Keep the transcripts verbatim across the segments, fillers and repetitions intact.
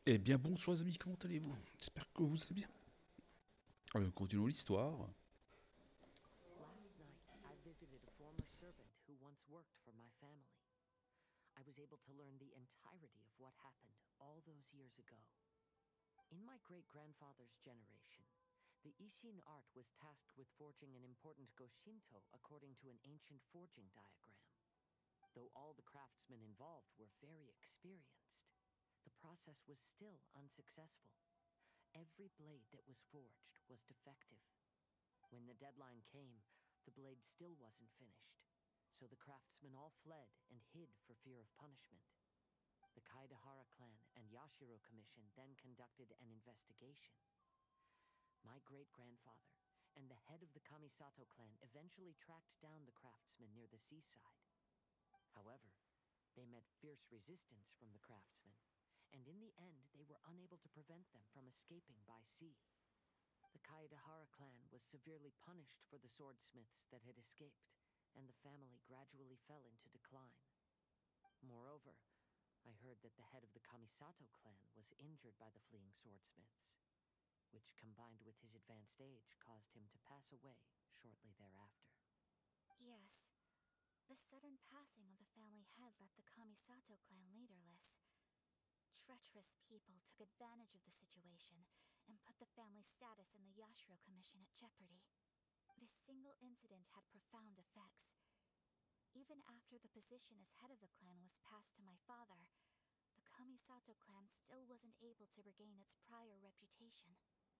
Eh bien bonsoir les amis, comment allez-vous? J'espère que vous allez bien. Euh, continuons l'histoire. Last night, I visited a former servant who once worked for my family. I was able to learn the entirety of what happened all those years ago. In my great-grandfather's generation, the Ishin art was tasked with forging an important Goshinto according to an ancient forging diagram. Though all the craftsmen involved were very experienced, the process was still unsuccessful. Every blade that was forged was defective. When the deadline came, the blade still wasn't finished, so the craftsmen all fled and hid for fear of punishment. The Kaidahara clan and Yashiro Commission then conducted an investigation. My great-grandfather and the head of the Kamisato clan eventually tracked down the craftsmen near the seaside. However, they met fierce resistance from the craftsmen, and in the end they were unable to prevent them from escaping by sea. The Kaedahara clan was severely punished for the swordsmiths that had escaped, and the family gradually fell into decline. Moreover, I heard that the head of the Kamisato clan was injured by the fleeing swordsmiths, which combined with his advanced age caused him to pass away shortly thereafter. Yes. The sudden passing of the family head left the Kamisato clan leaderless. Treacherous people took advantage of the situation and put the family's status in the Yashiro Commission at jeopardy. This single incident had profound effects. Even after the position as head of the clan was passed to my father, the Kamisato clan still wasn't able to regain its prior reputation.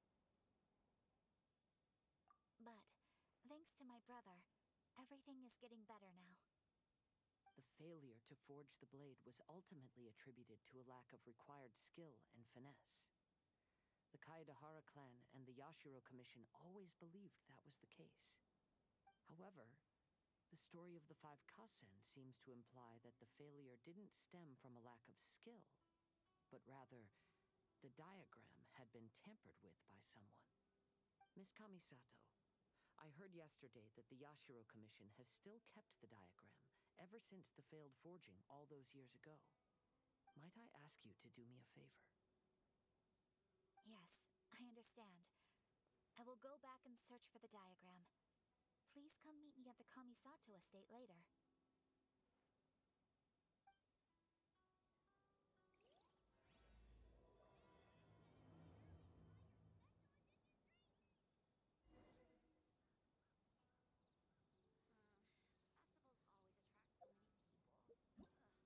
But, thanks to my brother, everything is getting better now. The failure to forge the blade was ultimately attributed to a lack of required skill and finesse. The Kaedahara clan and the Yashiro Commission always believed that was the case. However, the story of the Five Kasen seems to imply that the failure didn't stem from a lack of skill, but rather, the diagram had been tampered with by someone. Miss Kamisato, I heard yesterday that the Yashiro Commission has still kept the diagram ever since the failed forging all those years ago. Might I ask you to do me a favor? Yes, I understand. I will go back and search for the diagram. Please come meet me at the Kamisato estate later. Festivals always attract so many people. Ugh.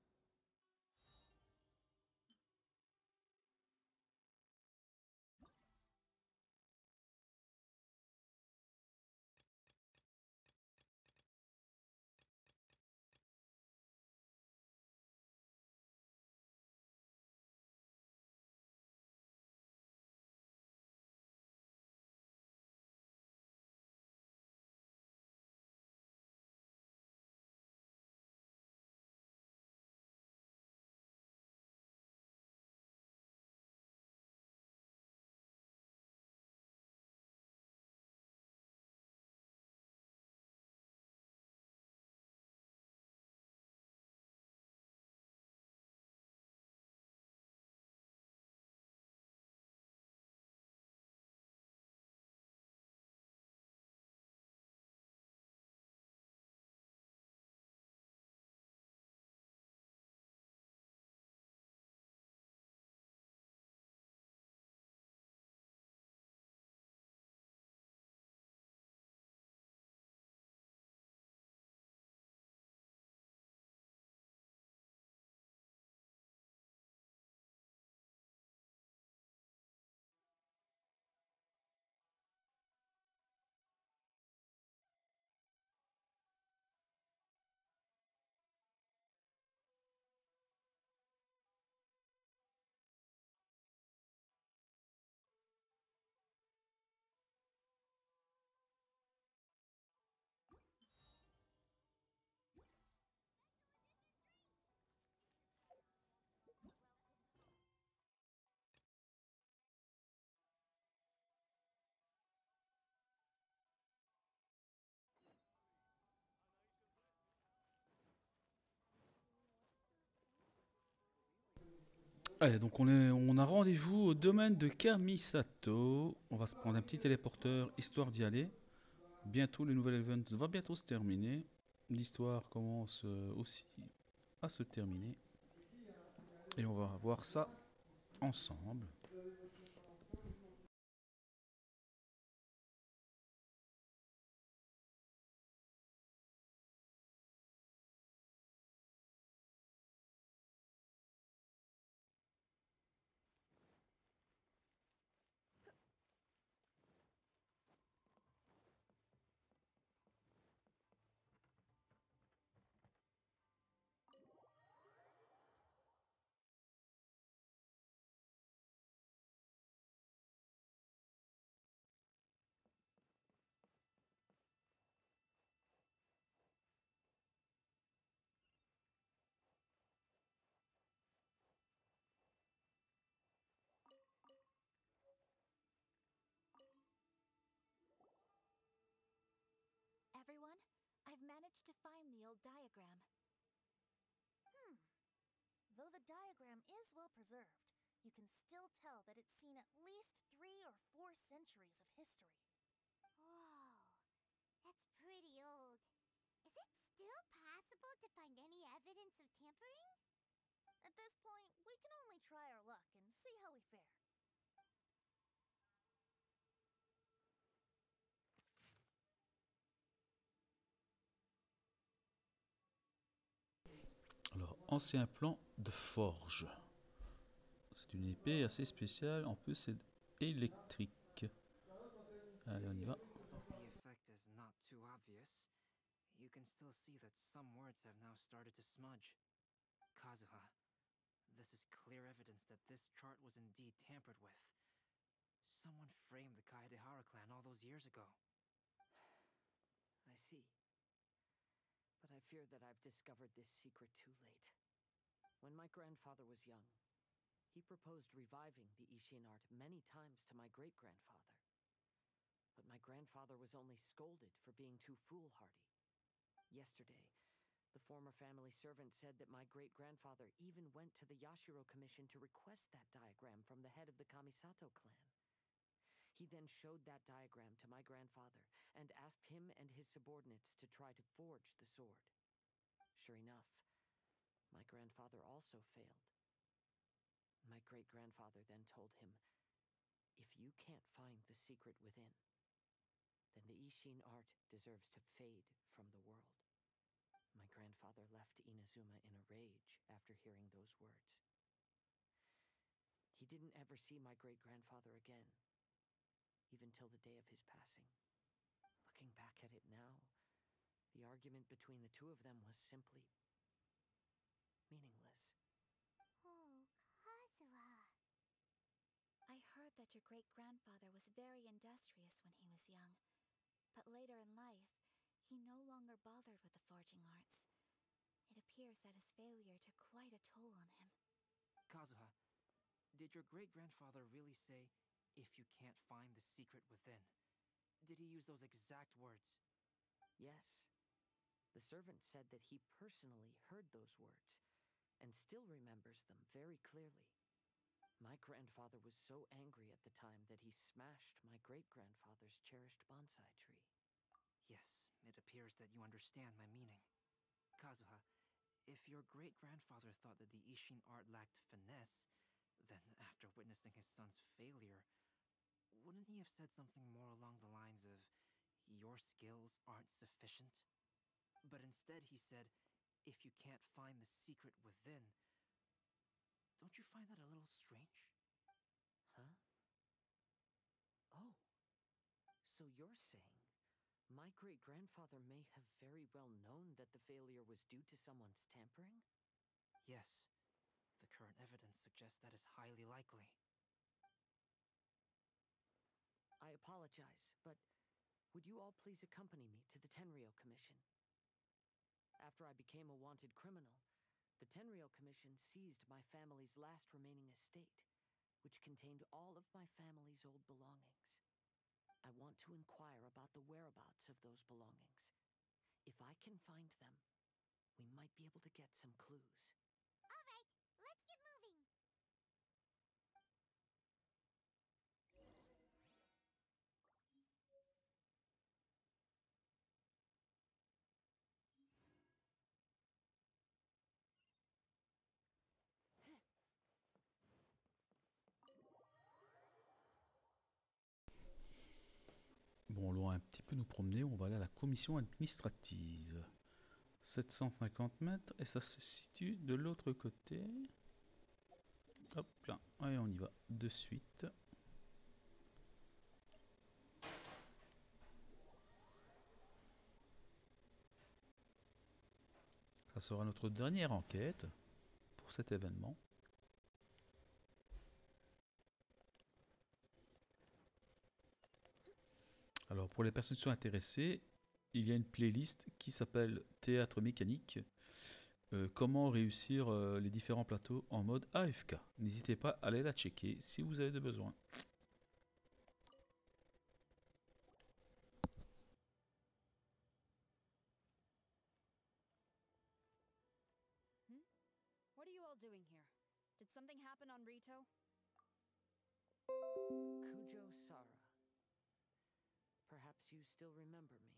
Allez, donc on, est, on a rendez-vous au domaine de Kamisato. On va se prendre un petit téléporteur histoire d'y aller. Bientôt, le nouvel event va bientôt se terminer. L'histoire commence euh, aussi à se terminer. Et on va voir ça ensemble. Everyone, I've managed to find the old diagram. Hmm. Though the diagram is well preserved, you can still tell that it's seen at least three or four centuries of history. Whoa, that's pretty old. Is it still possible to find any evidence of tampering? At this point, we can only try our luck and see how we fare. Alors, ancien plan de forge. C'est une épée assez spéciale. En plus, c'est électrique. Allez, on y va. If the effect is not too obvious, you can still see that some words have now started to smudge. Kazuha, this is clear evidence that this chart was indeed tampered with. Someone framed the Kaedehara clan all those years ago. I see. But I fear that I've discovered this secret too late. When my grandfather was young, he proposed reviving the Ishin art many times to my great-grandfather. But my grandfather was only scolded for being too foolhardy. Yesterday, the former family servant said that my great-grandfather even went to the Yashiro Commission to request that diagram from the head of the Kamisato clan. He then showed that diagram to my grandfather and asked him and his subordinates to try to forge the sword. Sure enough, my grandfather also failed. My great-grandfather then told him, if you can't find the secret within, then the Ishin art deserves to fade from the world. My grandfather left Inazuma in a rage after hearing those words. He didn't ever see my great-grandfather again, even till the day of his passing. Looking back at it now, the argument between the two of them was simply meaningless. Oh, Kazuha. I heard that your great-grandfather was very industrious when he was young, but later in life, he no longer bothered with the forging arts. It appears that his failure took quite a toll on him. Kazuha, did your great-grandfather really say, if you can't find the secret within? Did he use those exact words? Yes. The servant said that he personally heard those words and still remembers them very clearly. My grandfather was so angry at the time that he smashed my great-grandfather's cherished bonsai tree. Yes, it appears that you understand my meaning. Kazuha, if your great-grandfather thought that the Ishin art lacked finesse, then after witnessing his son's failure, wouldn't he have said something more along the lines of, your skills aren't sufficient? But instead he said, if you can't find the secret within. Don't you find that a little strange? Huh? Oh. So you're saying my great-grandfather may have very well known that the failure was due to someone's tampering? Yes. The current evidence suggests that is highly likely. I apologize, but would you all please accompany me to the Tenryou Commission? After I became a wanted criminal, the Tenryou Commission seized my family's last remaining estate, which contained all of my family's old belongings. I want to inquire about the whereabouts of those belongings. If I can find them, we might be able to get some clues. All right, let's get moving. Bon, on va un petit peu nous promener, on va aller à la commission administrative. sept cent cinquante mètres et ça se situe de l'autre côté. Hop là, allez on y va de suite. Ça sera notre dernière enquête pour cet événement. Alors pour les personnes qui sont intéressées, il y a une playlist qui s'appelle Théâtre mécanique. Euh, comment réussir euh, les différents plateaux en mode A F K. N'hésitez pas à aller la checker si vous avez besoin. Hmm? What are you all doing here? Did something happen on Rito? Kujo Sara. Perhaps you still remember me.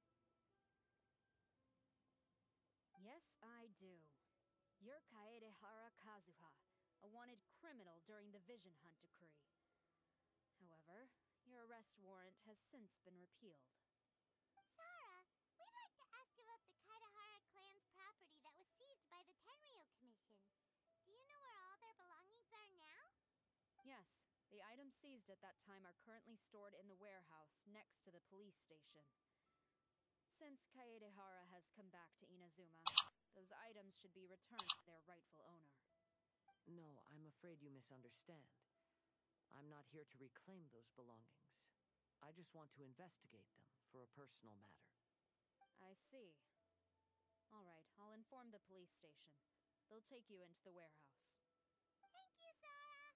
Yes, I do. You're Kaedehara Kazuha, a wanted criminal during the Vision Hunt decree. However, your arrest warrant has since been repealed. Sara, we'd like to ask about the Kaidahara clan's property that was seized by the Tenryo Commission. Do you know where all their belongings are now? Yes, the items seized at that time are currently stored in the warehouse next to the police station. Since Kaedehara has come back to Inazuma, those items should be returned to their rightful owner. No, I'm afraid you misunderstand. I'm not here to reclaim those belongings. I just want to investigate them for a personal matter. I see. All right, I'll inform the police station. They'll take you into the warehouse. Thank you, Sara!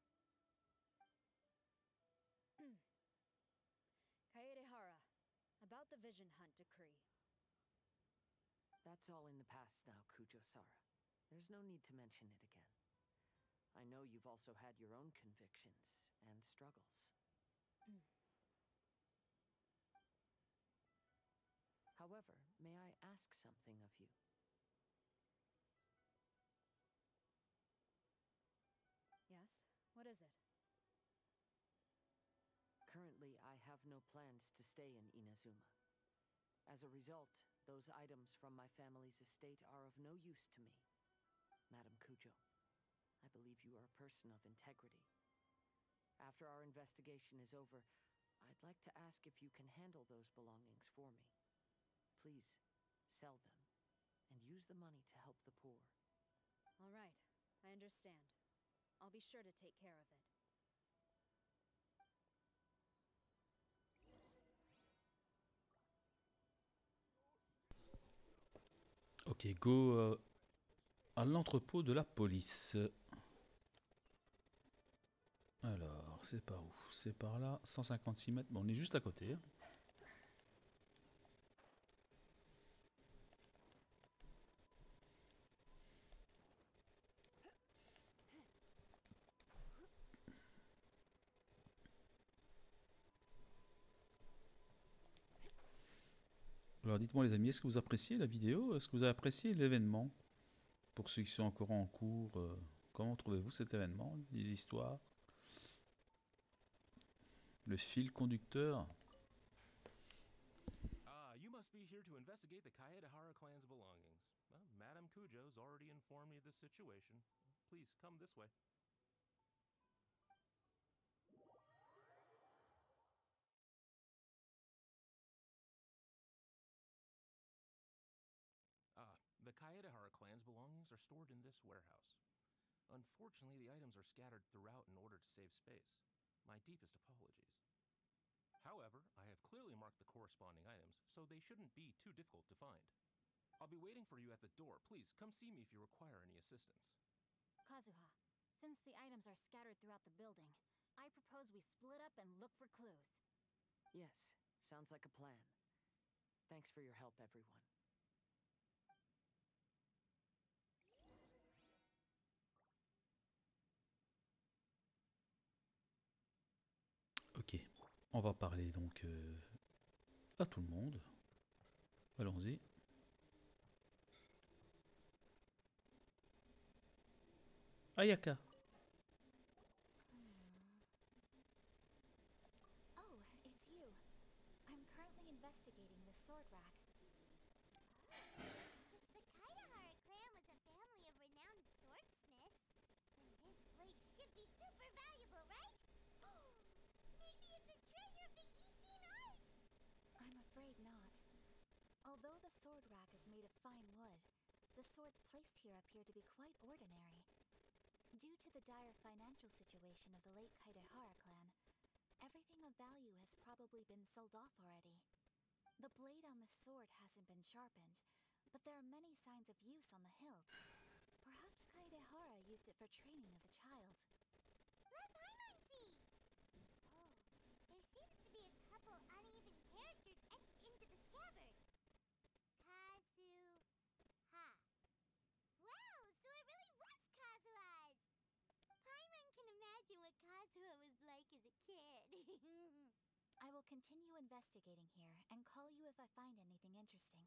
Kaedehara, about the Vision Hunt decree. That's all in the past now, Kujo Sara. There's no need to mention it again. I know you've also had your own convictions and struggles. However, may I ask something of you? Yes? What is it? Currently, I have no plans to stay in Inazuma. As a result, those items from my family's estate are of no use to me. Madam Kujo, I believe you are a person of integrity. After our investigation is over, I'd like to ask if you can handle those belongings for me. Please, sell them, and use the money to help the poor. All right, I understand. I'll be sure to take care of it. Ok, go euh, à l'entrepôt de la police. Alors, c'est par où? C'est par là, cent cinquante-six mètres. Bon, on est juste à côté. Hein. Alors, dites-moi les amis, est-ce que vous appréciez la vidéo? Est-ce que vous avez apprécié l'événement? Pour ceux qui sont encore en cours, euh, comment trouvez-vous cet événement? Les histoires? Le fil conducteur? Ah, you must be here to investigate the Kaedehara clan's belongings. Well, Madame Kujo's already informed me of the situation. Please come this way. Ah, the Kaedehara clan's belongings are stored in this warehouse. Unfortunately, the items are scattered throughout in order to save space. My deepest apologies. However, I have clearly marked the corresponding items, so they shouldn't be too difficult to find. I'll be waiting for you at the door. Please, come see me if you require any assistance. Kazuha, since the items are scattered throughout the building, I propose we split up and look for clues. Yes, sounds like a plan. Thanks for your help, everyone. Ok, on va parler donc euh, à tout le monde. Allons-y. Ayaka. Oh, it's you. I'm currently investigating the sword rack. Since the Kaidahara clan was a family of renowned swordsmiths, then this blade should be super valuable, right? Maybe it's a treasure of the Ishin art! I'm afraid not. Although the sword rack is made of fine wood, the swords placed here appear to be quite ordinary. Due to the dire financial situation of the late Kaidahara clan, everything of value has probably been sold off already. The blade on the sword hasn't been sharpened, but there are many signs of use on the hilt. Perhaps Kaidahara used it for training as a child. Let Paimon see! Oh, there seems to be a couple uneven characters etched into the scabbard. Kazu-ha. Wow, so it really was Kazuha's! Paimon can imagine what Kazuha was like as a kid. I will continue investigating here and call you if I find anything interesting.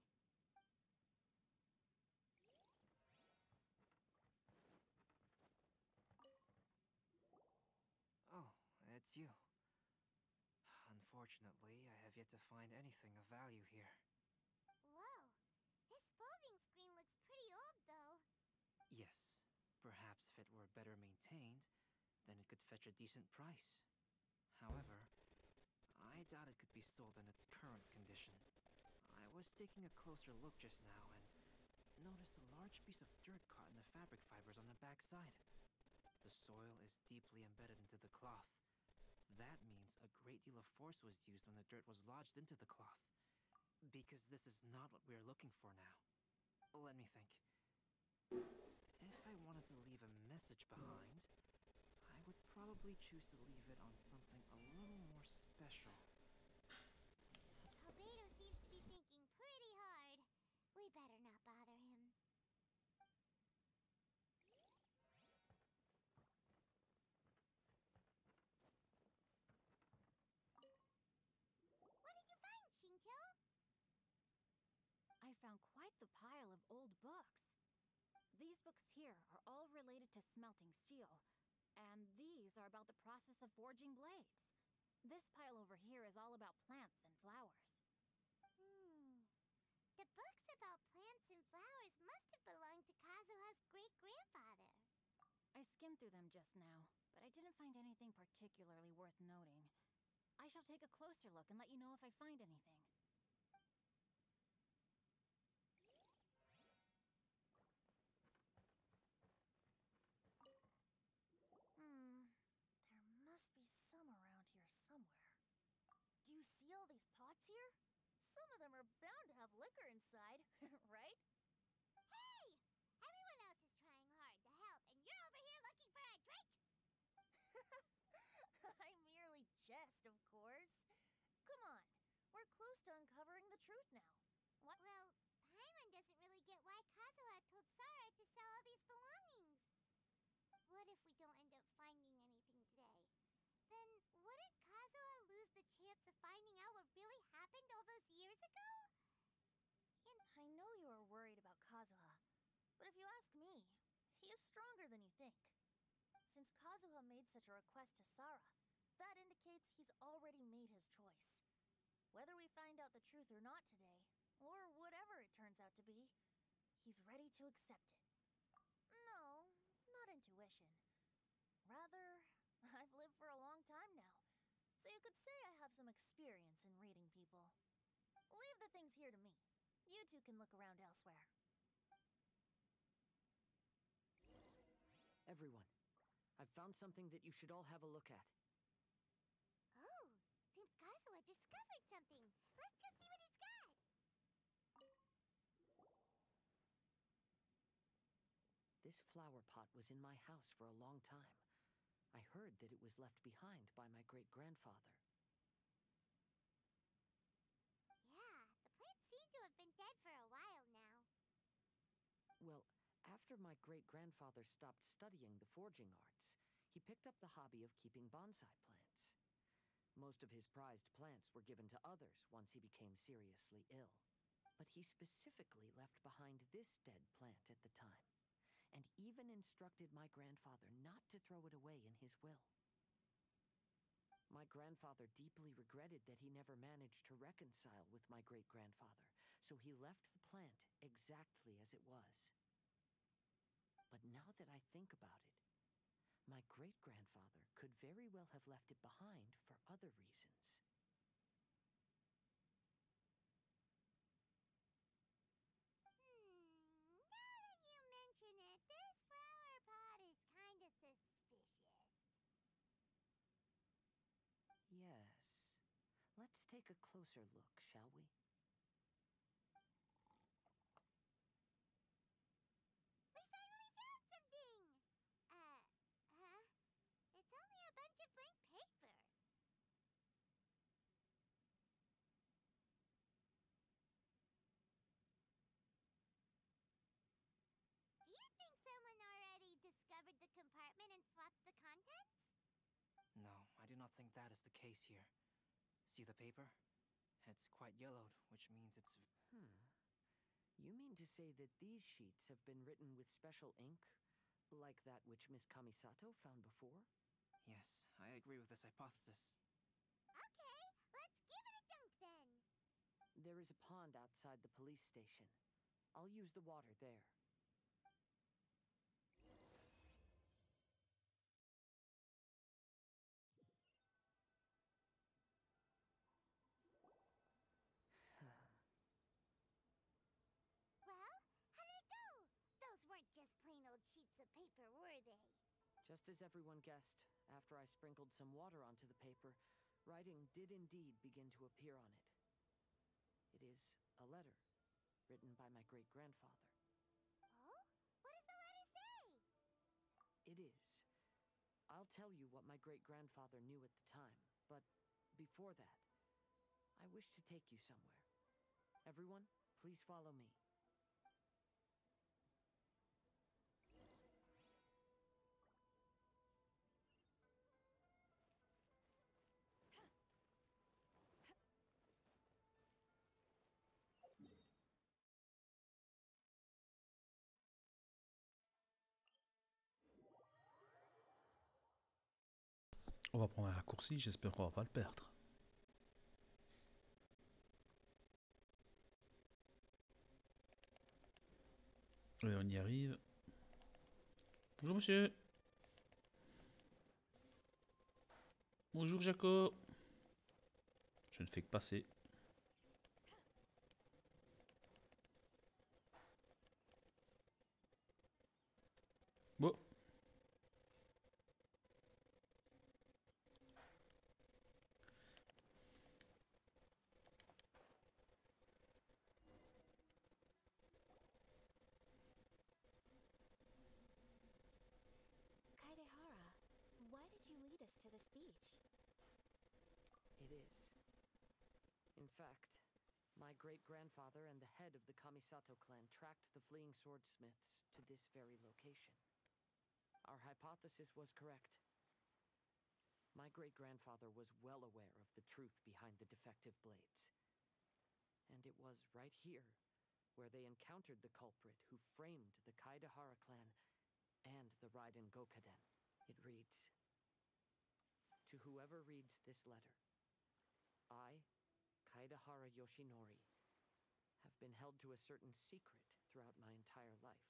Oh, it's you. Unfortunately, I have yet to find anything of value here. Whoa, this folding screen looks pretty old, though. Yes, perhaps if it were better maintained, then it could fetch a decent price. However, I doubt it could be sold in its current condition. I was taking a closer look just now and noticed a large piece of dirt caught in the fabric fibers on the back side. The soil is deeply embedded into the cloth. That means a great deal of force was used when the dirt was lodged into the cloth. Because this is not what we are looking for now. Let me think. If I wanted to leave a message behind, I would probably choose to leave it on something a little more special. Albedo seems to be thinking pretty hard. We better not bother him. What did you find, Shincho? I found quite the pile of old books. These books here are all related to smelting steel, and these are about the process of forging blades. This pile over here is all about plants and flowers. Hmm. The books about plants and flowers must have belonged to Kazuha's great-grandfather. I skimmed through them just now, but I didn't find anything particularly worth noting. I shall take a closer look and let you know if I find anything. Hmm. There must be some around here somewhere. Do you see all these pots here? Some of them are bound to have liquor inside, right? Hey! Everyone else is trying hard to help, and you're over here looking for a drink? I merely jest, of course. Come on, we're close to uncovering the truth now. What? Well, Paimon doesn't really get why Kazuha told Sara to sell all these belongings. What if we don't end up finding anything today? Then wouldn't Kazuha lose the chance of finding out what really happened all those years ago? And I know you are worried about Kazuha, but if you ask me, he is stronger than you think. Since Kazuha made such a request to Sara, that indicates he's already made his choice. Whether we find out the truth or not today, or whatever it turns out to be, he's ready to accept it. No, not intuition. Rather, I've lived for a long time now, so you could say I have some experience in reading people. Leave the things here to me. You two can look around elsewhere. Everyone, I've found something that you should all have a look at. Oh, seems Kazuha discovered something. Let's go see what he's got. This flower pot was in my house for a long time. I heard that it was left behind by my great-grandfather. Yeah, the plants seem to have been dead for a while now. Well, after my great-grandfather stopped studying the forging arts, he picked up the hobby of keeping bonsai plants. Most of his prized plants were given to others once he became seriously ill. But he specifically left behind this dead plant at the time, and even instructed my grandfather not to throw it away in his will. My grandfather deeply regretted that he never managed to reconcile with my great-grandfather, so he left the plant exactly as it was. But now that I think about it, my great-grandfather could very well have left it behind for other reasons. Hmm, now that you mention it, this flower pot is kinda suspicious. Yes. Let's take a closer look, shall we? We finally found something! Uh, huh? It's only a bunch of blank paper. Do you think someone already discovered the compartment and swapped the contents? No, I do not think that is the case here. See the paper? It's quite yellowed, which means it's... Hmm. You mean to say that these sheets have been written with special ink, like that which Miss Kamisato found before? Yes, I agree with this hypothesis. Okay, let's give it a dunk then. There is a pond outside the police station. I'll use the water there. Well, how did it go? Those weren't just plain old sheets of paper, were they? Just as everyone guessed, after I sprinkled some water onto the paper, writing did indeed begin to appear on it. It is a letter written by my great-grandfather. Oh? What does the letter say? It is. I'll tell you what my great-grandfather knew at the time, but before that, I wish to take you somewhere. Everyone, please follow me. On va prendre un raccourci, j'espère qu'on va pas le perdre. Allez, on y arrive. Bonjour monsieur. Bonjour Jaco. Je ne fais que passer. Bon. Kaidehara, why did you lead us to this beach? It is. In fact, my great-grandfather and the head of the Kamisato clan tracked the fleeing swordsmiths to this very location. Our hypothesis was correct. My great-grandfather was well aware of the truth behind the defective blades. And it was right here where they encountered the culprit who framed the Kaidehara clan and the Raiden Gokaden. It reads, "To whoever reads this letter, I, Kaidehara Yoshinori, have been held to a certain secret throughout my entire life.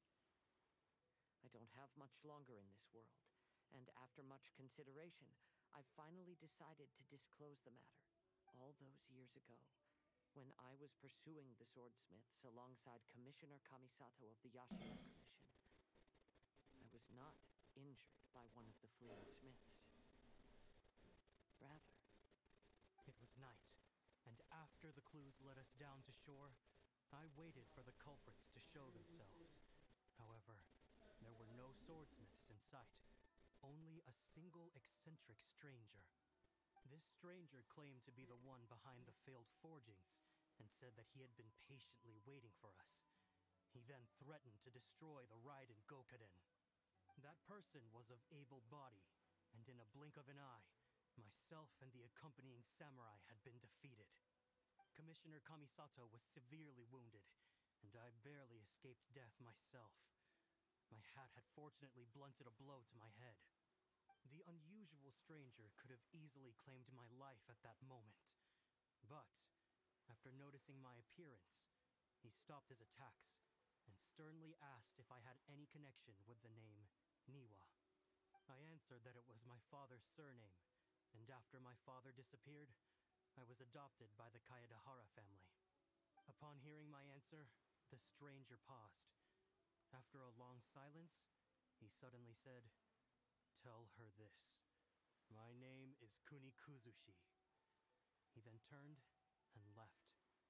I don't have much longer in this world, and after much consideration, I finally decided to disclose the matter all those years ago, when I was pursuing the swordsmiths alongside Commissioner Kamisato of the Yashiro Commission. I was not injured by one of the fleeing smiths. Rather, It was night, and after the clues led us down to shore, I waited for the culprits to show themselves. However, there were no swordsmiths in sight, only a single eccentric stranger. This stranger claimed to be the one behind the failed forgings, and said that he had been patiently waiting for us. He then threatened to destroy the Raiden Gokaden. That person was of able body, and in a blink of an eye, myself and the accompanying samurai had been defeated. Commissioner Kamisato was severely wounded, and I barely escaped death myself. My hat had fortunately blunted a blow to my head. The unusual stranger could have easily claimed my life at that moment. But, after noticing my appearance, he stopped his attacks and sternly asked if I had any connection with the name Niwa. I answered that it was my father's surname, and after my father disappeared, I was adopted by the Kaedahara family. Upon hearing my answer, the stranger paused. After a long silence, he suddenly said, "Tell her this. My name is Kunikuzushi." He then turned and left.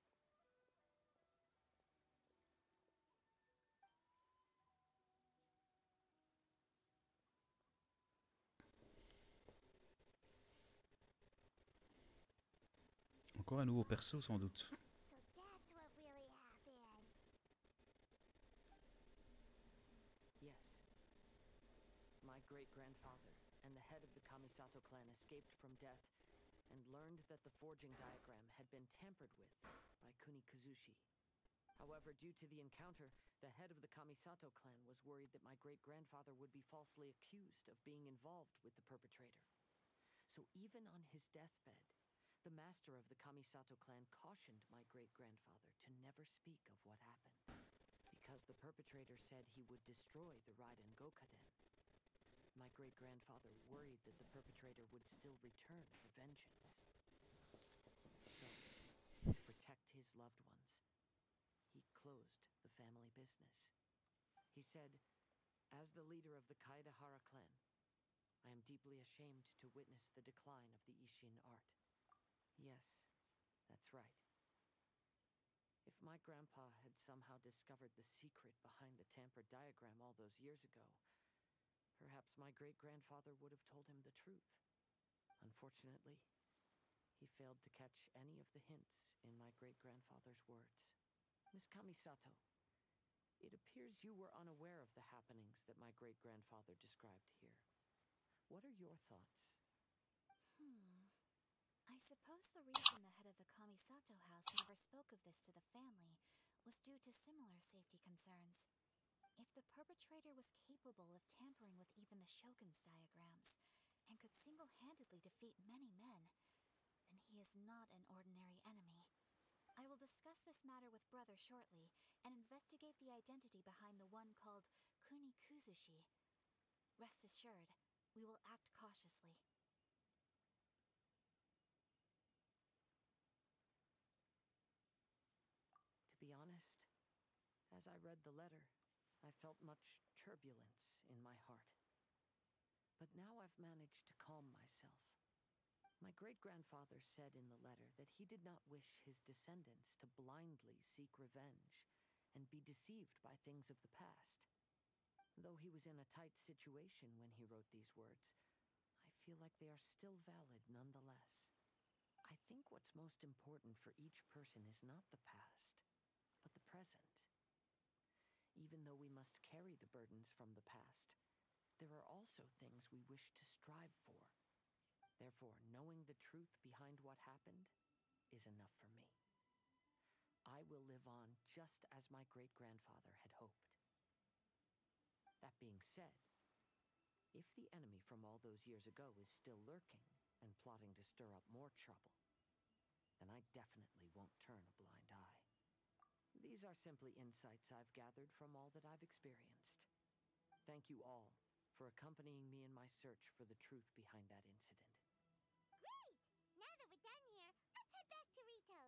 Encore un nouveau perso sans doute. So that's what really happened. Yes. My great-grandfather and the head of the Kamisato clan escaped from death and learned that the forging diagram had been tampered with by Kunikuzushi. However, due to the encounter, the head of the Kamisato clan was worried that my great-grandfather would be falsely accused of being involved with the perpetrator. So even on his deathbed, the master of the Kamisato clan cautioned my great-grandfather to never speak of what happened, because the perpetrator said he would destroy the Raiden Gokaden. My great-grandfather worried that the perpetrator would still return for vengeance. So, to protect his loved ones, he closed the family business. He said, "As the leader of the Kaedahara clan, I am deeply ashamed to witness the decline of the Ishin art." Yes, that's right. If my grandpa had somehow discovered the secret behind the tampered diagram all those years ago, perhaps my great-grandfather would have told him the truth. Unfortunately, he failed to catch any of the hints in my great-grandfather's words. Miss Kamisato, it appears you were unaware of the happenings that my great-grandfather described here. What are your thoughts? Hmm. I suppose the reason the head of the Kamisato house never spoke of this to the family was due to similar safety concerns. If the perpetrator was capable of tampering with even the Shogun's diagrams, and could single-handedly defeat many men, then he is not an ordinary enemy. I will discuss this matter with Brother shortly, and investigate the identity behind the one called Kunikuzushi. Rest assured, we will act cautiously. To be honest, as I read the letter, I felt much turbulence in my heart. But now I've managed to calm myself. My great-grandfather said in the letter that he did not wish his descendants to blindly seek revenge and be deceived by things of the past. Though he was in a tight situation when he wrote these words, I feel like they are still valid nonetheless. I think what's most important for each person is not the past, but the present. Even though we must carry the burdens from the past, there are also things we wish to strive for. Therefore, knowing the truth behind what happened is enough for me. I will live on just as my great-grandfather had hoped. That being said, if the enemy from all those years ago is still lurking and plotting to stir up more trouble, then I definitely won't turn a blind eye. These are simply insights I've gathered from all that I've experienced. Thank you all for accompanying me in my search for the truth behind that incident. Great! Now that we're done here, let's head back to Rito.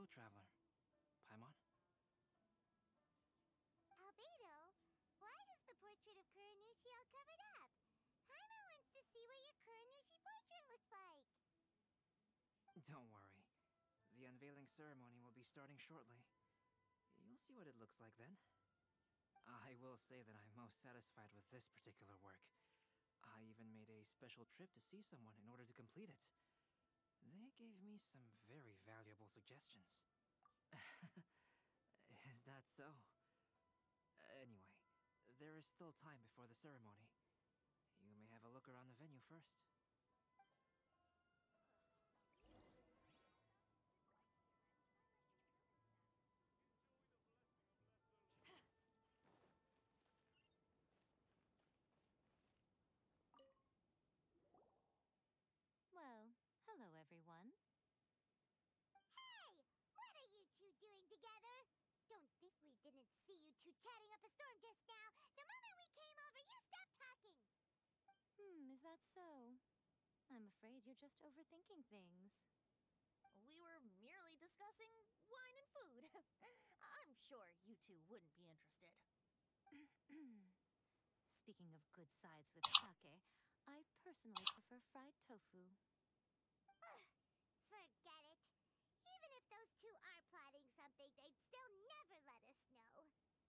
Hello, traveler. Paimon? Albedo, why does the portrait of Kuranushi all covered up? Paimon wants to see what your Kuranushi portrait looks like. Don't worry. The unveiling ceremony will be starting shortly. You'll see what it looks like then. I will say that I'm most satisfied with this particular work. I even made a special trip to see someone in order to complete it. They gave me some very valuable suggestions. Is that so? Anyway, there is still time before the ceremony. You may have a look around the venue first. Well, hello everyone. Hey! What are you two doing together? Don't think we didn't see you two chatting up a storm just now. The moment we came over, you stopped talking. Hmm, is that so? I'm afraid you're just overthinking things. We were merely discussing wine and food. I'm sure you two wouldn't be interested. Speaking of good sides with sake, I personally prefer fried tofu. Forget it. Even if those two are plotting something, they'd still never let us know.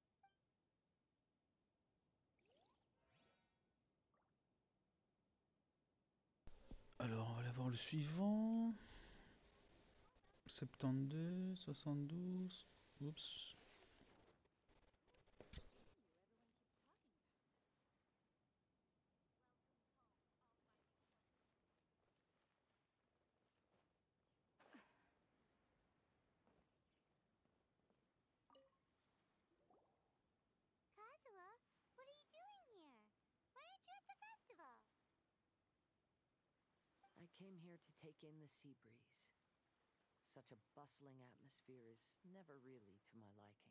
Alors, on va aller voir le suivant. soixante-deux, soixante-douze. Oups. Kazuha, what are you doing here? Why aren't you at the festival? I came here to take in the sea breeze. Such a bustling atmosphere is never really to my liking.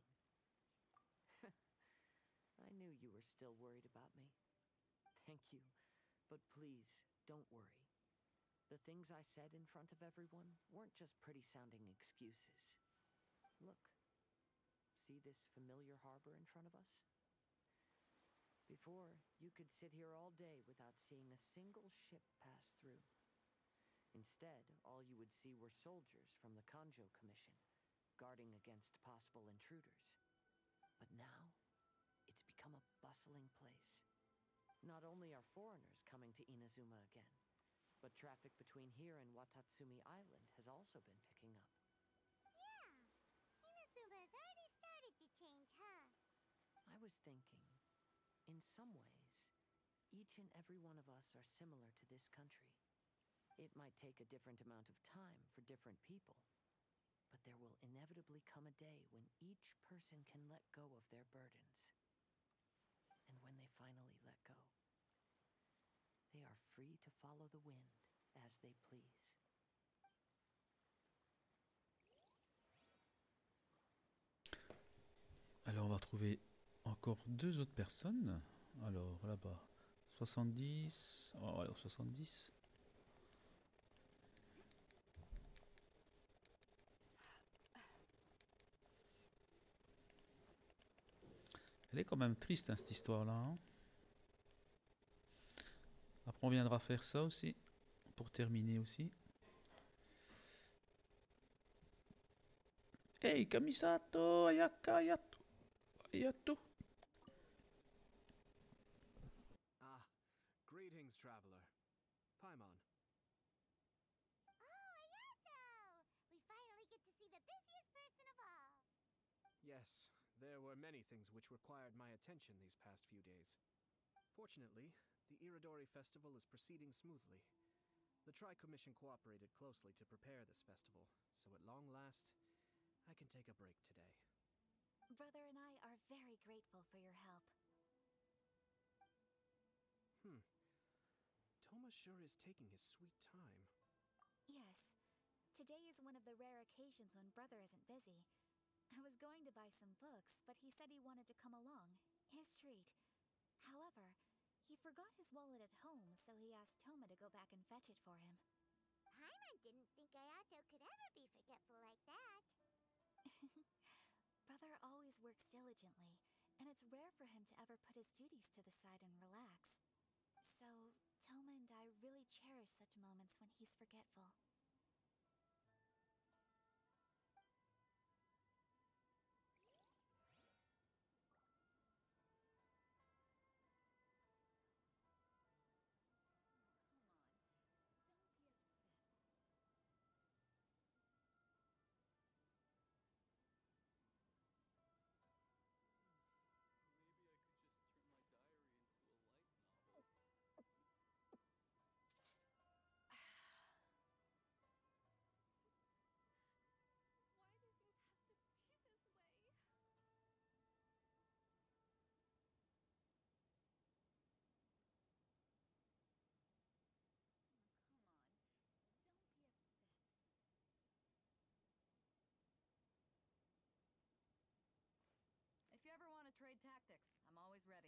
I knew you were still worried about me. Thank you, but please, don't worry. The things I said in front of everyone weren't just pretty-sounding excuses. Look, see this familiar harbor in front of us? Before, you could sit here all day without seeing a single ship pass through. Instead, all you would see were soldiers from the Kanjo Commission, guarding against possible intruders. But now, it's become a bustling place. Not only are foreigners coming to Inazuma again, but traffic between here and Watatsumi Island has also been picking up. Yeah, Inazuma's already started to change, huh? I was thinking, in some ways, each and every one of us are similar to this country. It might take a different amount of time for different people, but there will inevitably come a day when each person can let go of their burdens. And when they finally let go, they are free to follow the wind as they please. Alors, on va retrouver encore deux autres personnes. Alors, là-bas, soixante-dix. Oh, on va aller au soixante-dix. Elle est quand même triste, hein, cette histoire-là. Hein. Après, on viendra faire ça aussi, pour terminer aussi. Hey, Kamisato, Ayaka, Ayato, Ayato. Ah, greetings, traveler. Paimon. Oh, Ayato! We finally get to see the busiest person of all. Yes, there were many things which required my attention these past few days. Fortunately, the Iridori Festival is proceeding smoothly. The Tri-Commission cooperated closely to prepare this festival, so at long last, I can take a break today. Brother and I are very grateful for your help. Hmm. Toma sure is taking his sweet time. Yes. Today is one of the rare occasions when Brother isn't busy. I was going to buy some books, but he said he wanted to come along. His treat. However, he forgot his wallet at home, so he asked Toma to go back and fetch it for him. Paimon didn't think Ayato could ever be forgetful like that. Brother always works diligently, and it's rare for him to ever put his duties to the side and relax. So, Toma and I really cherish such moments when he's forgetful. If you ever want to trade tactics, I'm always ready.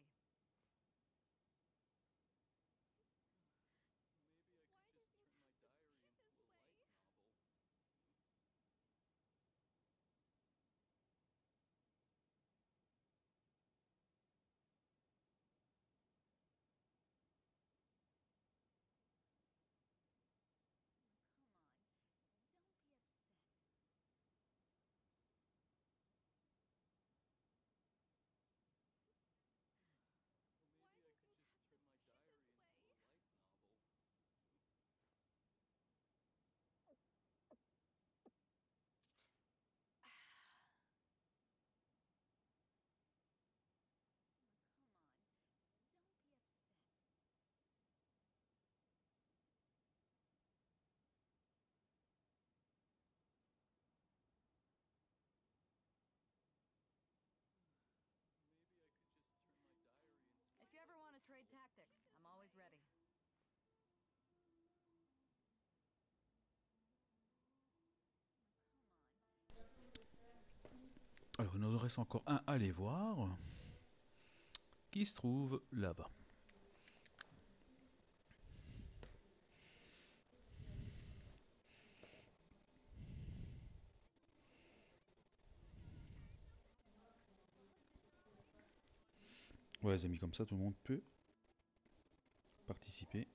If you ever want to trade tactics, I'm always ready. Alors, il nous en reste encore un à aller voir, qui se trouve là-bas. Ouais, les amis, comme ça, tout le monde peut participer.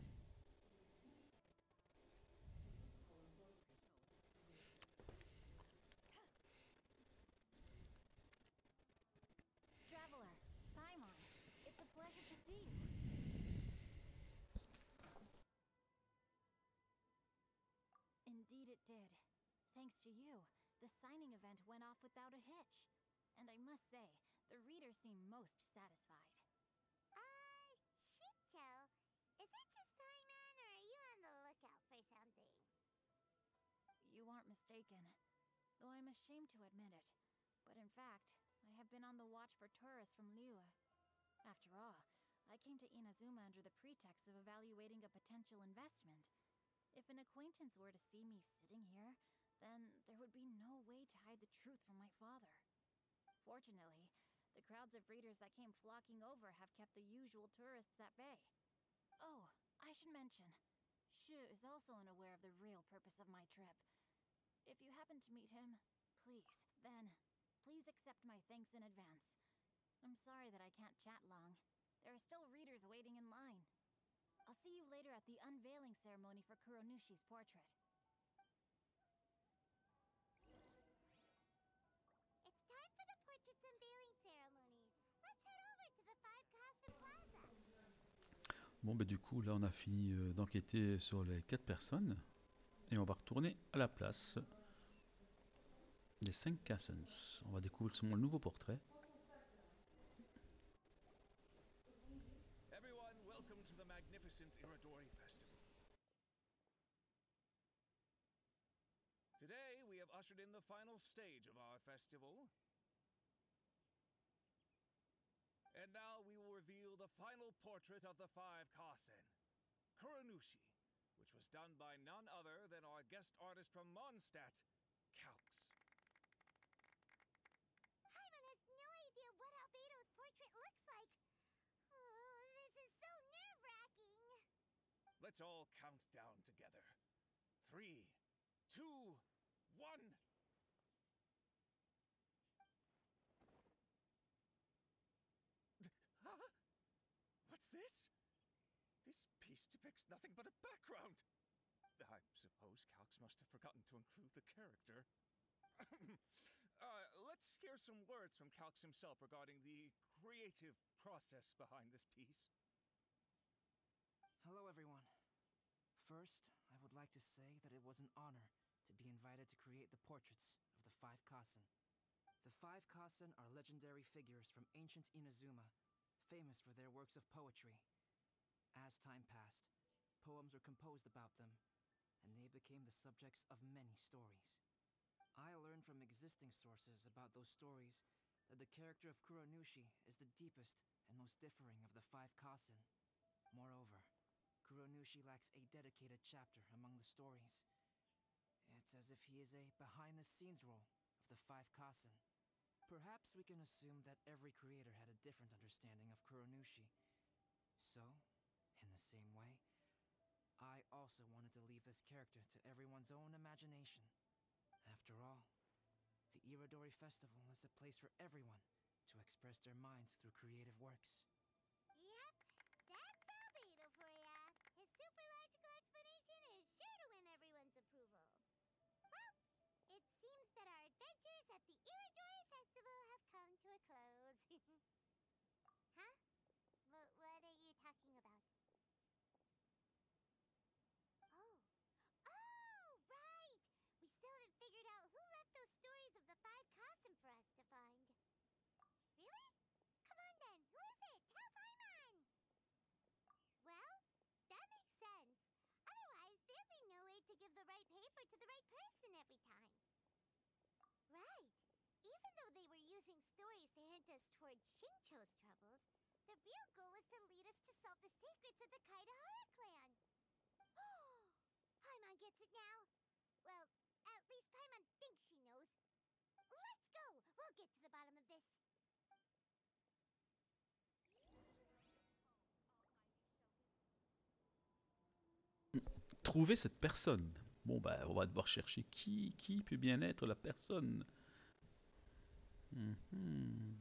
Traveler, Paimon, it's a pleasure to see you. Indeed it did. Thanks to you, the signing event went off without a hitch. And I must say, the readers seem most satisfied. Uh, Shipto, is that just Paimon, or are you on the lookout for something? You aren't mistaken, though I'm ashamed to admit it. But in fact, I have been on the watch for tourists from Liyue. After all, I came to Inazuma under the pretext of evaluating a potential investment. If an acquaintance were to see me sitting here, then there would be no way to hide the truth from my father. Fortunately, the crowds of readers that came flocking over have kept the usual tourists at bay. Oh, I should mention, Shu is also unaware of the real purpose of my trip. If you happen to meet him, please, then, please accept my thanks in advance. I'm sorry that I can't chat long. There are still readers waiting in line. I'll see you later at the unveiling ceremony for Kuronushi's portrait. It's time for the portrait's unveiling ceremony. Let's head over to the Five Kasen Plaza. Bon, bah du coup, là, on a fini euh, d'enquêter sur les quatre personnes. Et on va retourner à la place des cinq Kassens. On va découvrir son nouveau portrait. Everyone, welcome to the magnificent Irodori Festival. Today, we have ushered in the final stage of our festival. And now we will reveal the final portrait of the Five Kasen, Kuronushi, which was done by none other than our guest artist from Mondstadt, Calx. Paimon has no idea what Albedo's portrait looks like. Oh, this is so nerve-wracking. Let's all count down together. Three, two, one. This piece depicts nothing but a background. I suppose Calx must have forgotten to include the character. uh, let's hear some words from Calx himself regarding the creative process behind this piece. Hello, everyone. First, I would like to say that it was an honor to be invited to create the portraits of the Five Kasen. The Five Kasen are legendary figures from ancient Inazuma, famous for their works of poetry. As time passed, poems were composed about them, and they became the subjects of many stories. I learned from existing sources about those stories that the character of Kuronushi is the deepest and most differing of the Five Kasen. Moreover, Kuronushi lacks a dedicated chapter among the stories. It's as if he is a behind-the-scenes role of the Five Kasen. Perhaps we can assume that every creator had a different understanding of Kuronushi. So, in the same way, I also wanted to leave this character to everyone's own imagination. After all, the Irodori Festival is a place for everyone to express their minds through creative works. Yep, that's Albedo for ya. His super logical explanation is sure to win everyone's approval. Well, it seems that our adventures at the Irodori Festival have come to a close. Huh? Wh- what are you talking about? Oh. Oh, right! We still haven't figured out who left those stories of the Five Kasen for us to find. Really? Come on then, who is it? Tell Paimon! Well, that makes sense. Otherwise, there'd be no way to give the right paper to the right person every time. Right. Even though they were using stories to hint us toward Shincho's troubles, the real goal was to lead us to solve the secrets of the Kaidahara clan. Oh, Paimon gets it now. Well, at least Paimon thinks she knows. Let's go! We'll get to the bottom of this. Trouver cette personne. Bon, bah, on va devoir chercher qui, qui peut bien être la personne. Mhm.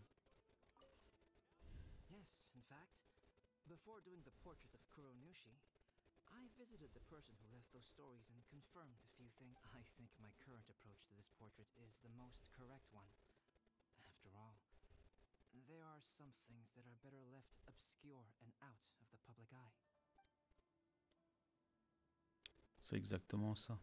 Yes, in fact, before doing the portrait of Kuronushi, I visited the person who left those stories and confirmed a few things. I think my current approach to this portrait is the most correct one. After all, there are some things that are better left obscure and out of the public eye. C'est exactement ça.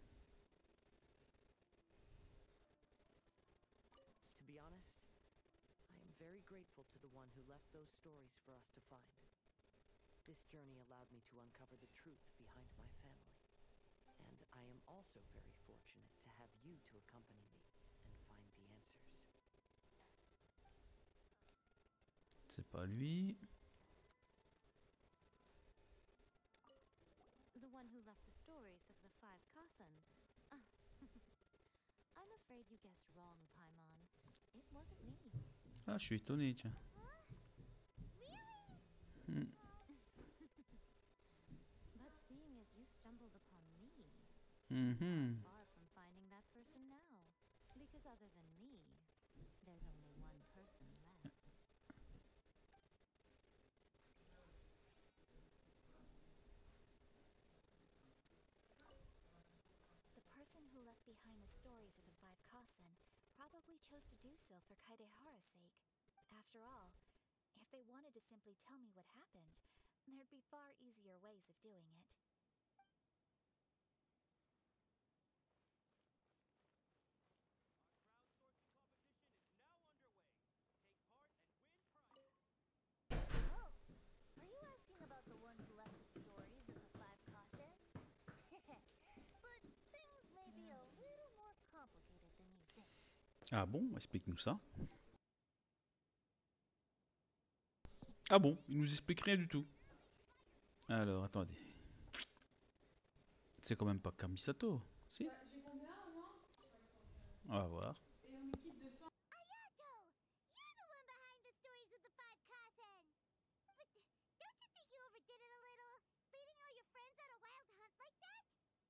To be honest, I am very grateful to the one who left those stories for us to find. This journey allowed me to uncover the truth behind my family. And I am also very fortunate to have you to accompany me and find the answers. C'est pas lui. The one who left the stories of the Five Kasen. Ah, I'm afraid you guessed wrong, Paimon. It wasn't me. Ah, je suis étonné, tiens. Hmm. But seeing as you stumbled upon me, Mhm. far from finding that person now. Because other than me, there's only one person left. The person who left behind the stories of the Five Kasen probably chose to do so for Kaidehara's sake. After all, if they wanted to simply tell me what happened, there'd be far easier ways of doing it. Oh, are you asking about the one who left the stories of the Five Kasen? But things may be a little more complicated than you think. Ah bon, explique-nous ça. Ah bon, il nous explique rien du tout. Alors, attendez. C'est quand même pas Kamisato, si? On va voir. Ayato! You're the one behind the stories of the Five Kasen! But don't you think you overdid it a little? Leading all your friends on a wild hunt like that?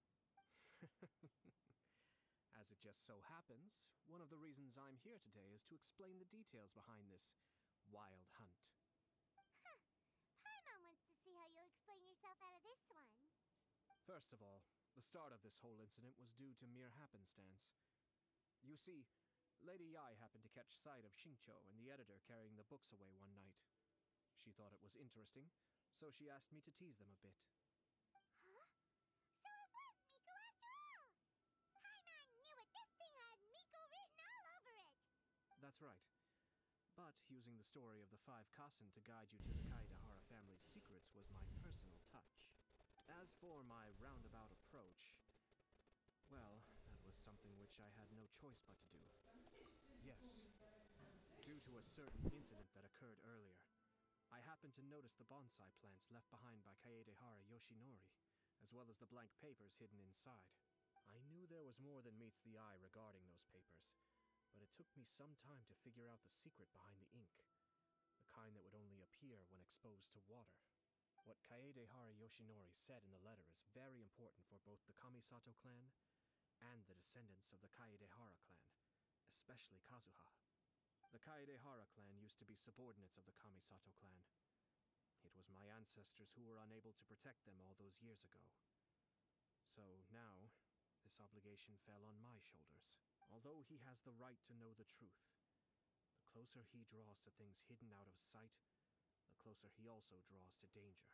As it just so happens, one of the reasons I'm here today is to explain the details behind this wild hunt. Huh. Paimon wants to see how you'll explain yourself yourself out of this one? First of all, the start of this whole incident was due to mere happenstance. You see, Lady Yai happened to catch sight of Xingqiu and the editor carrying the books away one night. She thought it was interesting, so she asked me to tease them a bit. Huh? So it was Miko after all! Paimon knew it! This thing had Miko written all over it! That's right. But using the story of the five Kassen to guide you to the Kaedehara family's secrets was my personal touch. As for my roundabout approach, well, that was something which I had no choice but to do. Yes. Due to a certain incident that occurred earlier, I happened to notice the bonsai plants left behind by Kaedehara Yoshinori, as well as the blank papers hidden inside. I knew there was more than meets the eye regarding those papers, but it took me some time to figure out the secret behind the ink, the kind that would only appear when exposed to water. What Kaedehara Yoshinori said in the letter is very important for both the Kamisato clan and the descendants of the Kaedehara clan, especially Kazuha. The Kaedehara clan used to be subordinates of the Kamisato clan. It was my ancestors who were unable to protect them all those years ago. So now, this obligation fell on my shoulders. Although he has the right to know the truth, the closer he draws to things hidden out of sight, the closer he also draws to danger.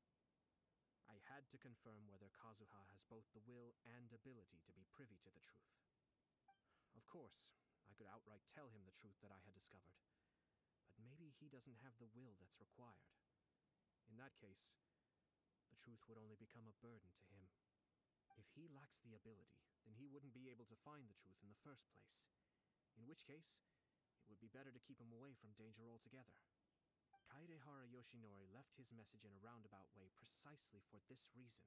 I had to confirm whether Kazuha has both the will and ability to be privy to the truth. Of course, I could outright tell him the truth that I had discovered, but maybe he doesn't have the will that's required. In that case, the truth would only become a burden to him. If he lacks the ability, then he wouldn't be able to find the truth in the first place. In which case, it would be better to keep him away from danger altogether. Kaedehara Yoshinori left his message in a roundabout way precisely for this reason.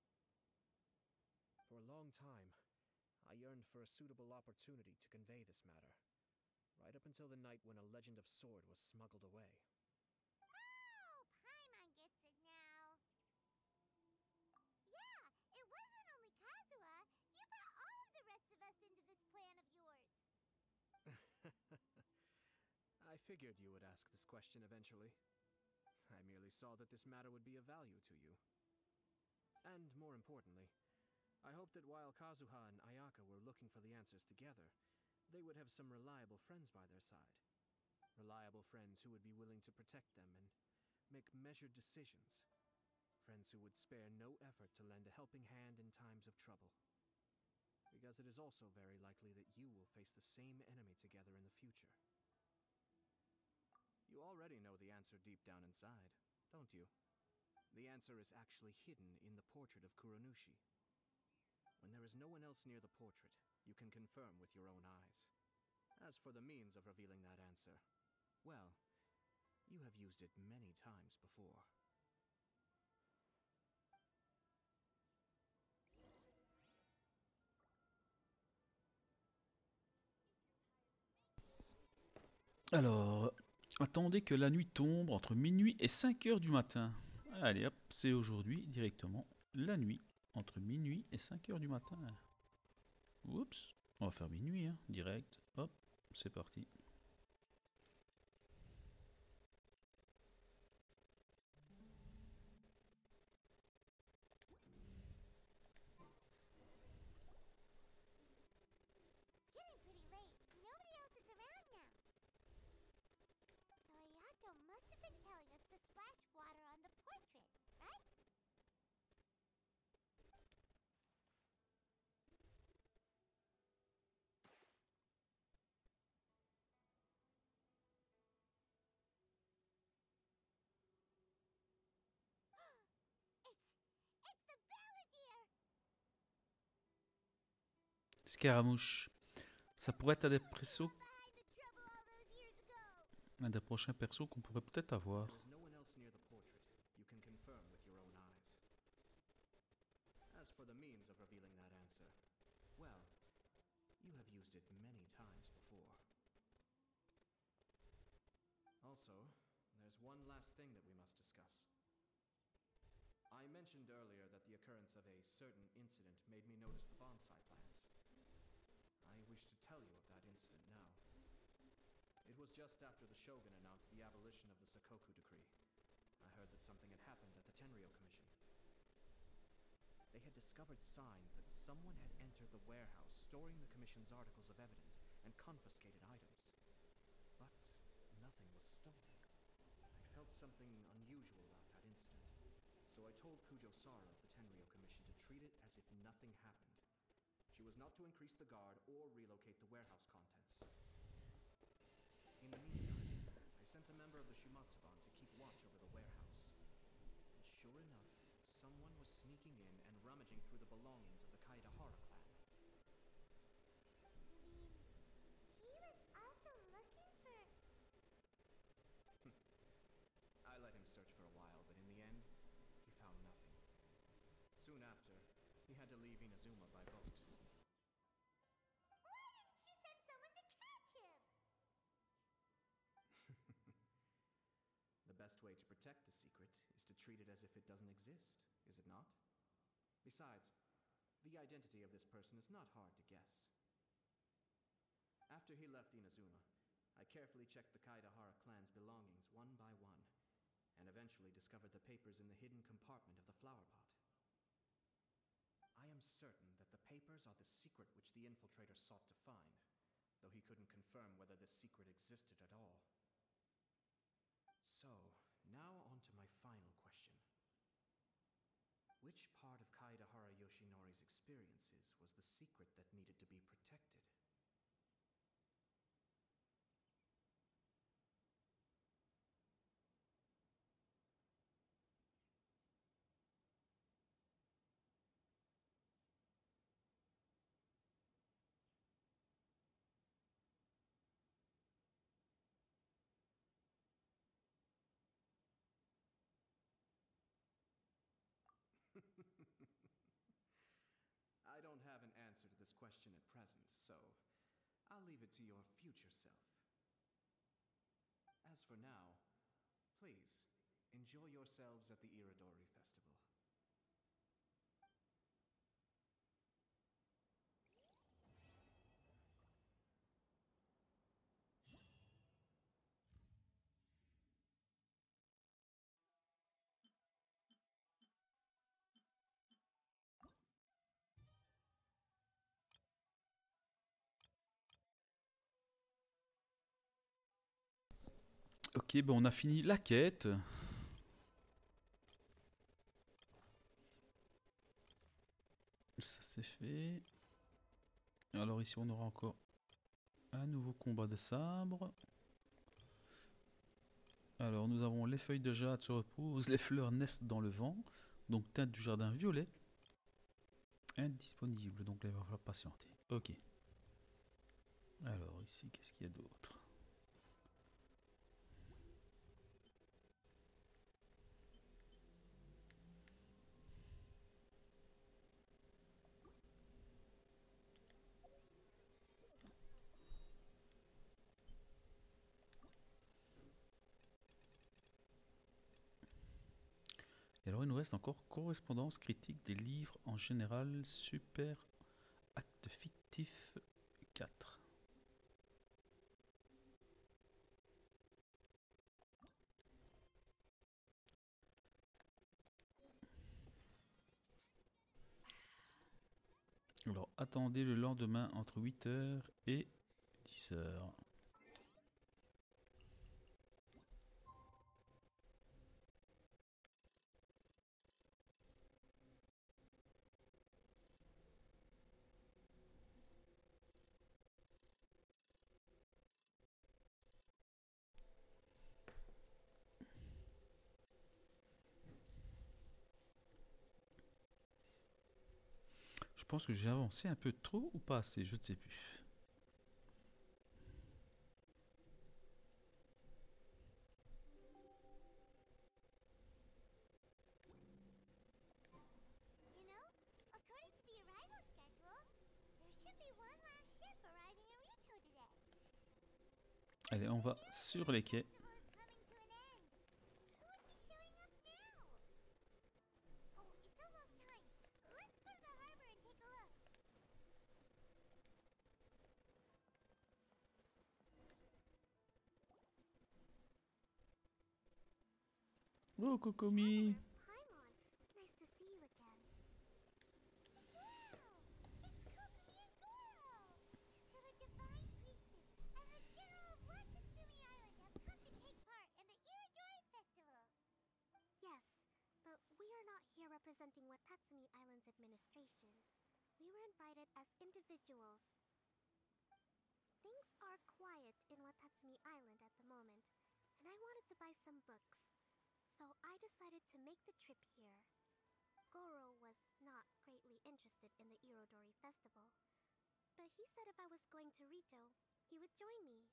For a long time, I yearned for a suitable opportunity to convey this matter, right up until the night when a legend of sword was smuggled away. Oh, Paimon gets it now. Yeah, it wasn't only Kazuha. You brought all of the rest of us into this plan of yours. I figured you would ask this question eventually. I merely saw that this matter would be of value to you. And more importantly, I hoped that while Kazuha and Ayaka were looking for the answers together, they would have some reliable friends by their side. Reliable friends who would be willing to protect them and make measured decisions. Friends who would spare no effort to lend a helping hand in times of trouble. Because it is also very likely that you will face the same enemy together in the future. You already know the answer deep down inside, don't you? The answer is actually hidden in the portrait of Kuronushi. When there is no one else near the portrait, you can confirm with your own eyes. As for the means of revealing that answer, well, you have used it many times before. Alors, attendez que la nuit tombe entre minuit et cinq heures du matin. Allez hop, c'est aujourd'hui directement la nuit, entre minuit et cinq heures du matin. Oups, on va faire minuit, hein, direct. Hop, c'est parti. It's getting pretty late, so nobody else is around now. So Ayato must have been telling us to splash water on the portrait, right? It's it's the Balladeer! Scaramouche. Ça pourrait être un des persos, Behind the trouble all those years ago! un des prochains persos qu'on pourrait peut-être avoir. There is no one else near the portrait. You can confirm with your own eyes. As for the means of revealing that answer, well, you have used it many times before. Also, there's one last thing that we must discuss. I mentioned earlier that the occurrence of a certain incident made me notice the bonsai plants. I wish to tell you of that incident now. It was just after the Shogun announced the abolition of the Sakoku Decree. I heard that something had happened at the Tenryou Commission. they had discovered signs that someone had entered the warehouse storing the Commission's articles of evidence and confiscated items. But nothing was stolen. I felt something unusual about that incident, so I told Kujo Sara of the Tenryo Commission to treat it as if nothing happened. She was not to increase the guard or relocate the warehouse contents. In the meantime, I sent a member of the Shumatsuban to keep watch over the warehouse. And sure enough, someone was sneaking in and rummaging through the belongings of the Kaedahara clan. You mean, he was also looking for... I let him search for a while, but in the end, he found nothing. Soon after, he had to leave Inazuma by boat. Why didn't you send someone to catch him? The best way to protect a secret is to treat it as if it doesn't exist, is it not? Besides, the identity of this person is not hard to guess. After he left Inazuma, I carefully checked the Kaedahara clan's belongings one by one, and eventually discovered the papers in the hidden compartment of the flower pot. I am certain that the papers are the secret which the infiltrator sought to find, though he couldn't confirm whether this secret existed at all. So, now on to my final question. Which part of Kaedahara Yoshinori's experiences was the secret that needed to be protected? I don't have an answer to this question at present, so I'll leave it to your future self. As for now, please, enjoy yourselves at the Irodori Festival. Ok, bon, on a fini la quête. Ça c'est fait. Alors ici on aura encore un nouveau combat de sabre. Alors nous avons les feuilles de jade se reposent, les fleurs naissent dans le vent, donc teinte du jardin violet. Indisponible, donc là il va falloir patienter. Ok. Alors ici qu'est-ce qu'il y a d'autre? Et alors il nous reste encore correspondance critique des livres en général, super acte fictif quatre. Alors attendez le lendemain entre huit heures et dix heures. Je pense que j'ai avancé un peu trop ou pas assez, je ne sais plus. You know, according to the arrival schedule, there should be one last ship arriving in Rito today. Allez, on va sur les quais. Festival is coming to an end. Who would be showing up now? Oh, it's almost time. Let's go to the harbor and take a look. Oh Kokomi! Paimon, nice to see you again. representing Watatsumi Island's administration. We were invited as individuals. Things are quiet in Watatsumi Island at the moment, and I wanted to buy some books. So I decided to make the trip here. Goro was not greatly interested in the Irodori Festival, but he said if I was going to Rito, he would join me.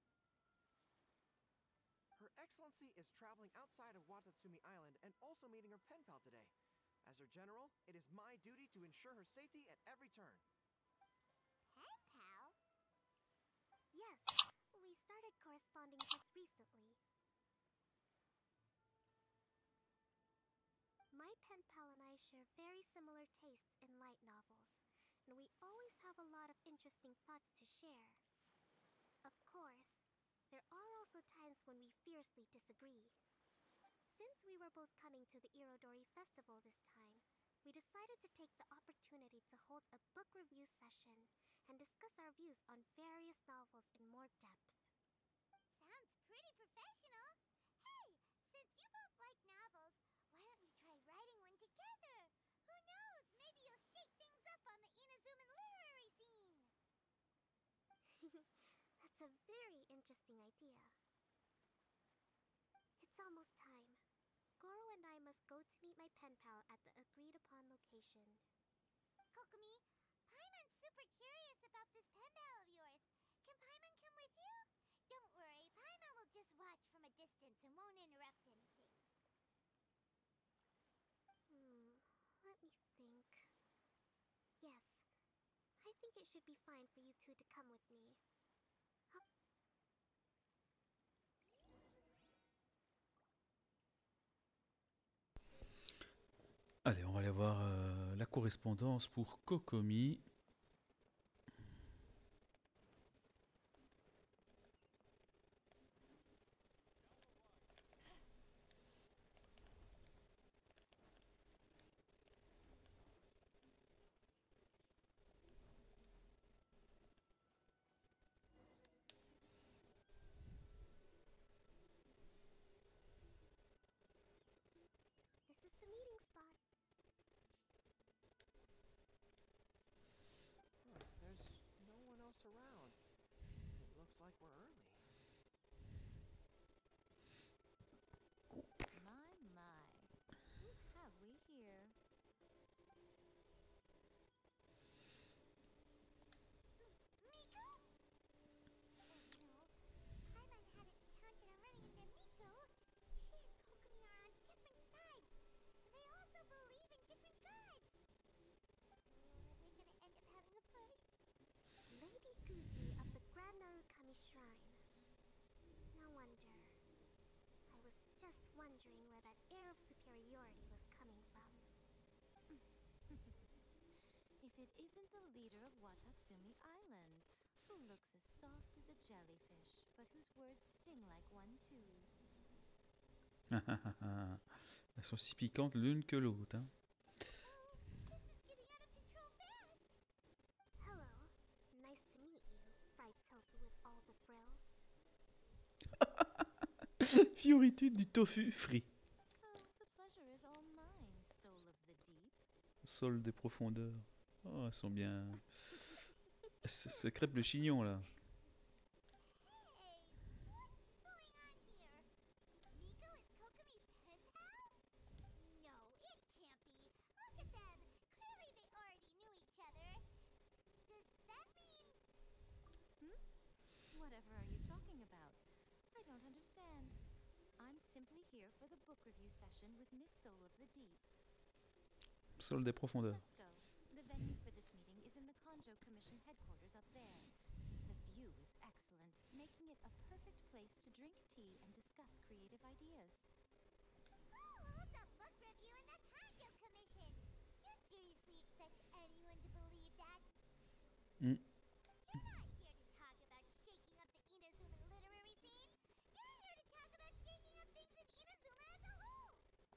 Her Excellency is traveling outside of Watatsumi Island and also meeting her pen pal today. As her general, it is my duty to ensure her safety at every turn. Pen pal? Yes, we started corresponding just recently. My pen pal and I share very similar tastes in light novels, and we always have a lot of interesting thoughts to share. Of course, there are also times when we fiercely disagree. Since we were both coming to the Irodori Festival this time, we decided to take the opportunity to hold a book review session and discuss our views on various novels in more depth. Sounds pretty professional. Hey, since you both like novels, why don't we try writing one together? Who knows, maybe you'll shake things up on the Inazuman literary scene. That's a very interesting idea. It's almost time. Goro and I must go to meet my pen pal at the agreed-upon location. Kokomi, Paimon's super curious about this pen pal of yours. Can Paimon come with you? Don't worry, Paimon will just watch from a distance and won't interrupt anything. Hmm, let me think. Yes, I think it should be fine for you two to come with me. Huh? Allez, on va aller voir euh, la correspondance pour Kokomi. This is the meeting spot. Huh, there's no one else around. It looks like we're early. My, my. Who have we here? Miko? Oh no, Paimon hadn't counted on running into Miko. She and Kokomi are on different sides. They also believe in different gods. Are they gonna end up having a fight? Lady Guji of the Grand Narukami Shrine. No wonder. I was just wondering where that air of superiority was coming from. If it isn't the leader of Watatsumi Island, who looks as soft as a jellyfish, but whose words sting like one too. Elles sont si piquantes l'une que l'autre. Hein. Oh, this is getting out of control fast. Hello. Nice to meet you, fried tofu with all the frills. Fioritude du tofu frit. Oh, the pleasure is all mine, soul of the deep. Sol des profondeurs. Oh, elles sont bien. Ça ça crêpe le chignon là. Hey, what's going on here? Miko is Kokomi's pen pal? No, it can't be. Look at them. Clearly they already knew each other. Does that mean... Hmm? Whatever are you talking about? I don't understand. I'm simply here for the book review session with Miss Soul of the Deep. Sol des profondeurs. Let's go. The venue for this meeting is in the Konjo Commission headquarters up there. The view is excellent, making it a perfect place to drink tea and discuss creative ideas. Who holds a book review in the Kanjo Commission? You seriously expect anyone to believe that? Mm. You're not here to talk about shaking up the Inazuman literary scene. You're here to talk about shaking up things in Inazuma as a whole.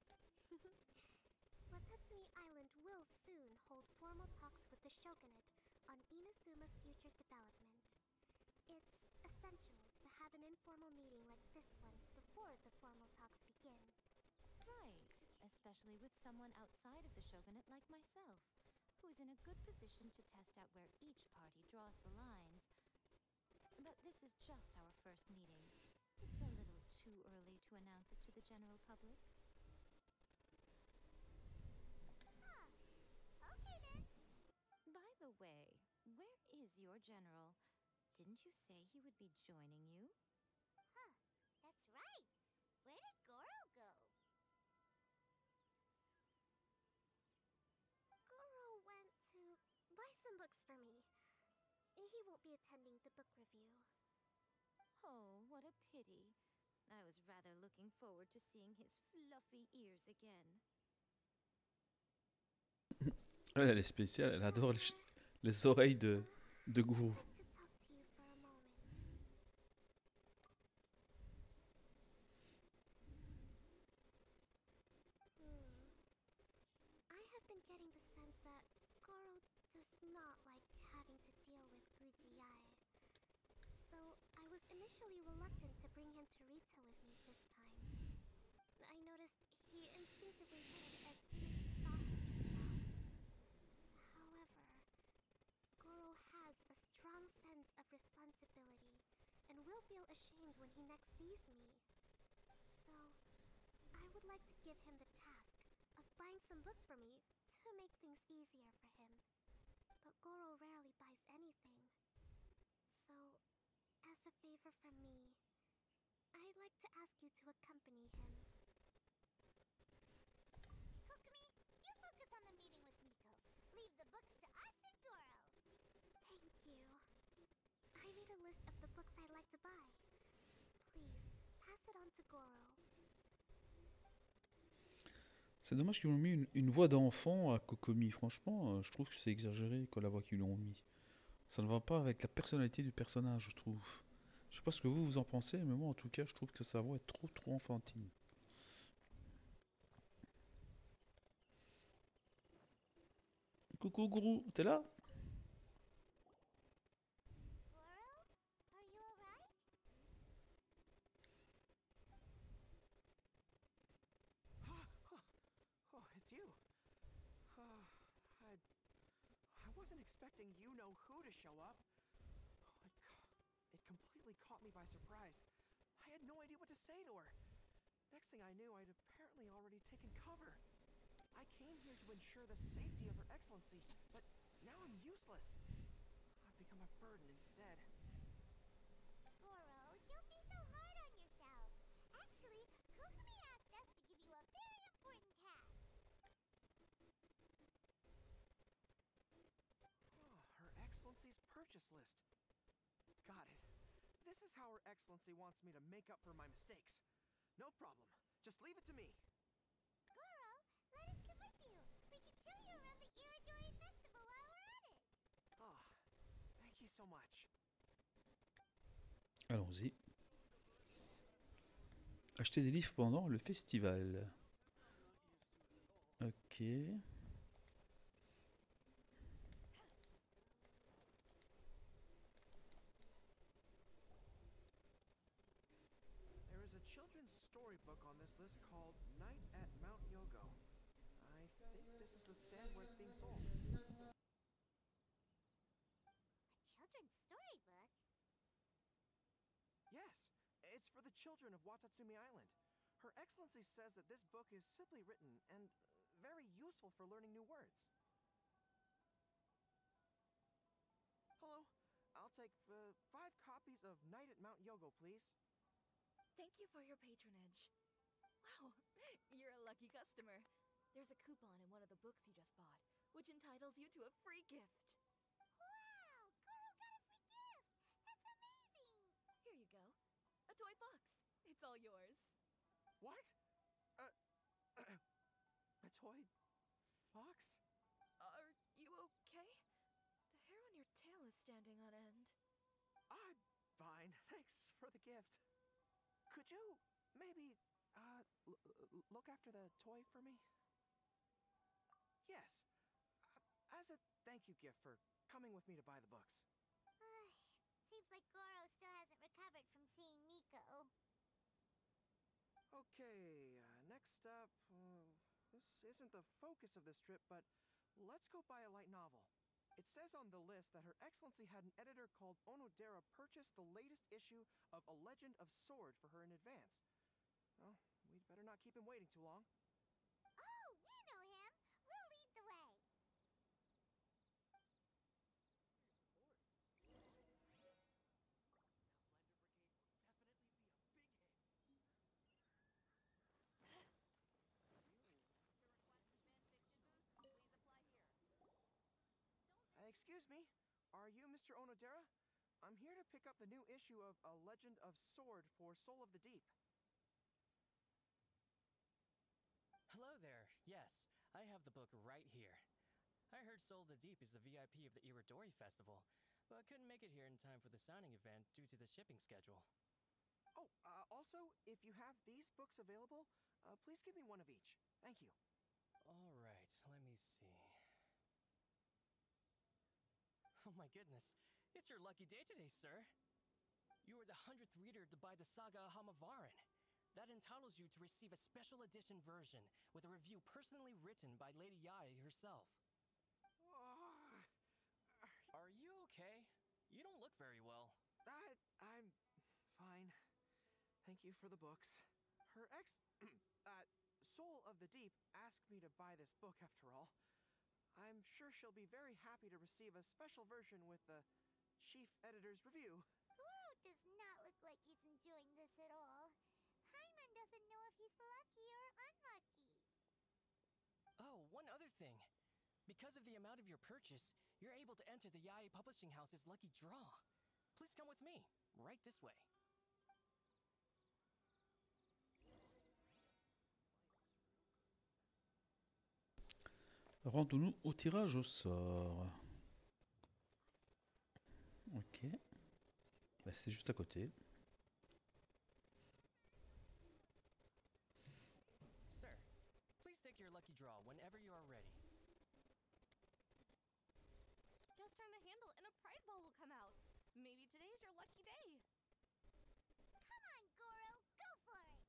Watatsumi Island will soon hold formal talks with the Shogunate on Inazuma's future development. It's essential to have an informal meeting like this one before the formal talks begin. Right, especially with someone outside of the shogunate like myself, who is in a good position to test out where each party draws the lines. But this is just our first meeting. It's a little too early to announce it to the general public. Huh. Okay then. By the way, where is your general? Didn't you say he would be joining you? Huh. That's right. Where did Goro go? Goro went to buy some books for me. He won't be attending the book review. Oh, what a pity. I was rather looking forward to seeing his fluffy ears again. Elle, elle est spéciale, elle adore les, ch- les oreilles de, de Guru. To talk to you for a moment. Hmm. I have been getting the sense that Goro does not like having to deal with Gujiai. So I was initially reluctant to bring him to Rito with me this time. I noticed he instinctively hid as soon as he saw her just now. However, Goro has a strong sense of responsibility and will feel ashamed when he next sees me. So, I would like to give him the task of buying some books for me to make things easier for him. But Goro rarely buys anything. So, as a favor from me, I'd like to ask you to accompany him. Kokumi, you focus on the meeting with Miko. Leave the books to us and Goro. Thank you. I made a list of the books I'd like to buy. Please, pass it on to Goro. C'est dommage qu'ils ont mis une, une voix d'enfant à Kokomi. Franchement, euh, je trouve que c'est exagéré quoi, la voix qu'ils lui ont mis. Ça ne va pas avec la personnalité du personnage, je trouve. Je sais pas ce que vous vous en pensez, mais moi en tout cas, je trouve que sa voix est trop trop enfantine. Coucou Guru, t'es là? Goro, are you alright? Oh, it's you. Uh, I, I wasn't expecting you-know-who to show up. Oh, it, ca- it completely caught me by surprise. I had no idea what to say to her. Next thing I knew, I'd apparently already taken cover. I came here to ensure the safety of Her Excellency, but now I'm useless. I've become a burden instead. Goro, don't be so hard on yourself. Actually, Kokumi asked us to give you a very important task. Oh, Her Excellency's purchase list. Got it. This is how Her Excellency wants me to make up for my mistakes. No problem. Just leave it to me. Goro, let us come with you. We can show you around the Iridori Festival while we're at it. Ah, thank you so much. Allons-y. Acheter des livres pendant le festival. Ok. There is a children's storybook on this list called Night at Mount Yogo. I think this is the stand where it's being sold. A children's storybook? Yes, it's for the children of Watatsumi Island. Her Excellency says that this book is simply written and very useful for learning new words. Hello, I'll take uh, five copies of Night at Mount Yogo, please. Thank you for your patronage. Wow, you're a lucky customer. There's a coupon in one of the books you just bought, which entitles you to a free gift. Wow, Goro got a free gift! That's amazing! Here you go. A toy fox. It's all yours. What? Uh, a toy fox? Are you okay? The hair on your tail is standing on end. Ah, fine. Thanks for the gift. Could you maybe uh l- l- look after the toy for me? Yes. Uh, as a thank you gift for coming with me to buy the books. Seems like Goro still hasn't recovered from seeing Miko. Okay, uh, next up, uh, this isn't the focus of this trip, but let's go buy a light novel. It says on the list that Her Excellency had an editor called Onodera purchase the latest issue of A Legend of Sword for her in advance. Well, we'd better not keep him waiting too long. Oh, we know him. We'll lead the way. Uh, excuse me, are you Mister Onodera? I'm here to pick up the new issue of A Legend of Sword for Soul of the Deep. Hello there. Yes, I have the book right here. I heard Soul of the Deep is the V I P of the Iridori Festival, but couldn't make it here in time for the signing event due to the shipping schedule. Oh, uh, also, if you have these books available, uh, please give me one of each. Thank you. All right, let me see. Oh my goodness, it's your lucky day today, sir. You are the hundredth reader to buy the Saga of Hamavarin. That entitles you to receive a special edition version with a review personally written by Lady Yae herself. Are you okay? You don't look very well. I, I'm fine. Thank you for the books. Her ex... uh, Soul of the Deep asked me to buy this book after all. I'm sure she'll be very happy to receive a special version with the chief editor's review. Goro does not look like he's enjoying this at all. Paimon doesn't know if he's lucky or unlucky. Oh, one other thing. Because of the amount of your purchase, you're able to enter the Yae Publishing House's lucky draw. Please come with me, right this way. Rendons-nous au tirage au sort. Ok. Bah, c'est juste à côté. Sir, please take your lucky draw whenever you are ready. Just turn the handle and a prize ball will come out. Maybe today's your lucky day. Come on, Goro, go for it.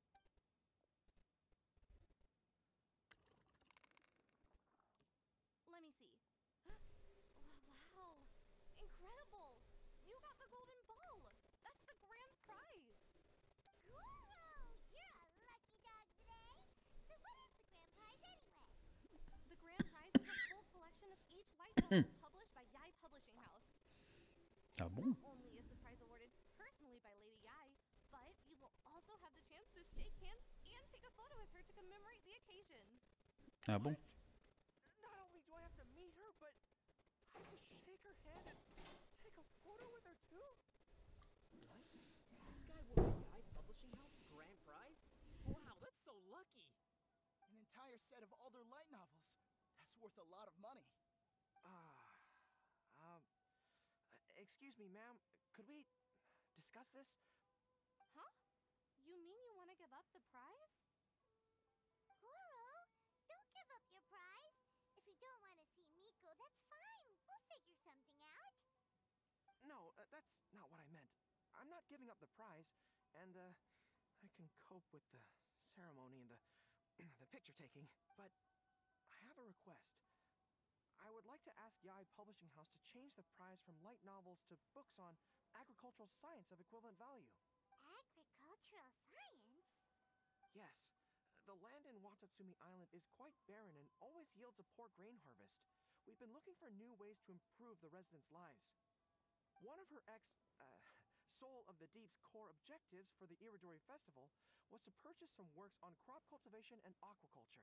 Let me see. Wow, incredible! You got the golden ball! That's the grand prize! Goro, you're a lucky dog today. So what is the grand prize anyway? The grand prize is a full collection of each light novel published by Yae Publishing House. Ah bon? Not only is the prize awarded personally by Lady Yae, but you will also have the chance to shake hands and take a photo with her to commemorate the occasion. Ah bon? Not only do I have to meet her, but I have to shake her hand and take a photo with her too? What? This guy won the Yae Publishing House's grand prize? Wow, that's so lucky! An entire set of all their light novels. That's worth a lot of money. Ah, uh, um, excuse me, ma'am. Could we discuss this? Huh? You mean you want to give up the prize? Goro, don't give up your prize. If you don't want to see Miko, that's fine. We'll figure something out. No, uh, that's not what I meant. I'm not giving up the prize, and, uh, I can cope with the ceremony and the, the picture taking, but I have a request. I would like to ask Yae Publishing House to change the prize from light novels to books on agricultural science of equivalent value. Agricultural science? Yes. The land in Watatsumi Island is quite barren and always yields a poor grain harvest. We've been looking for new ways to improve the residents' lives. One of her ex, uh, Soul of the Deep's core objectives for the Iridori Festival was to purchase some works on crop cultivation and aquaculture.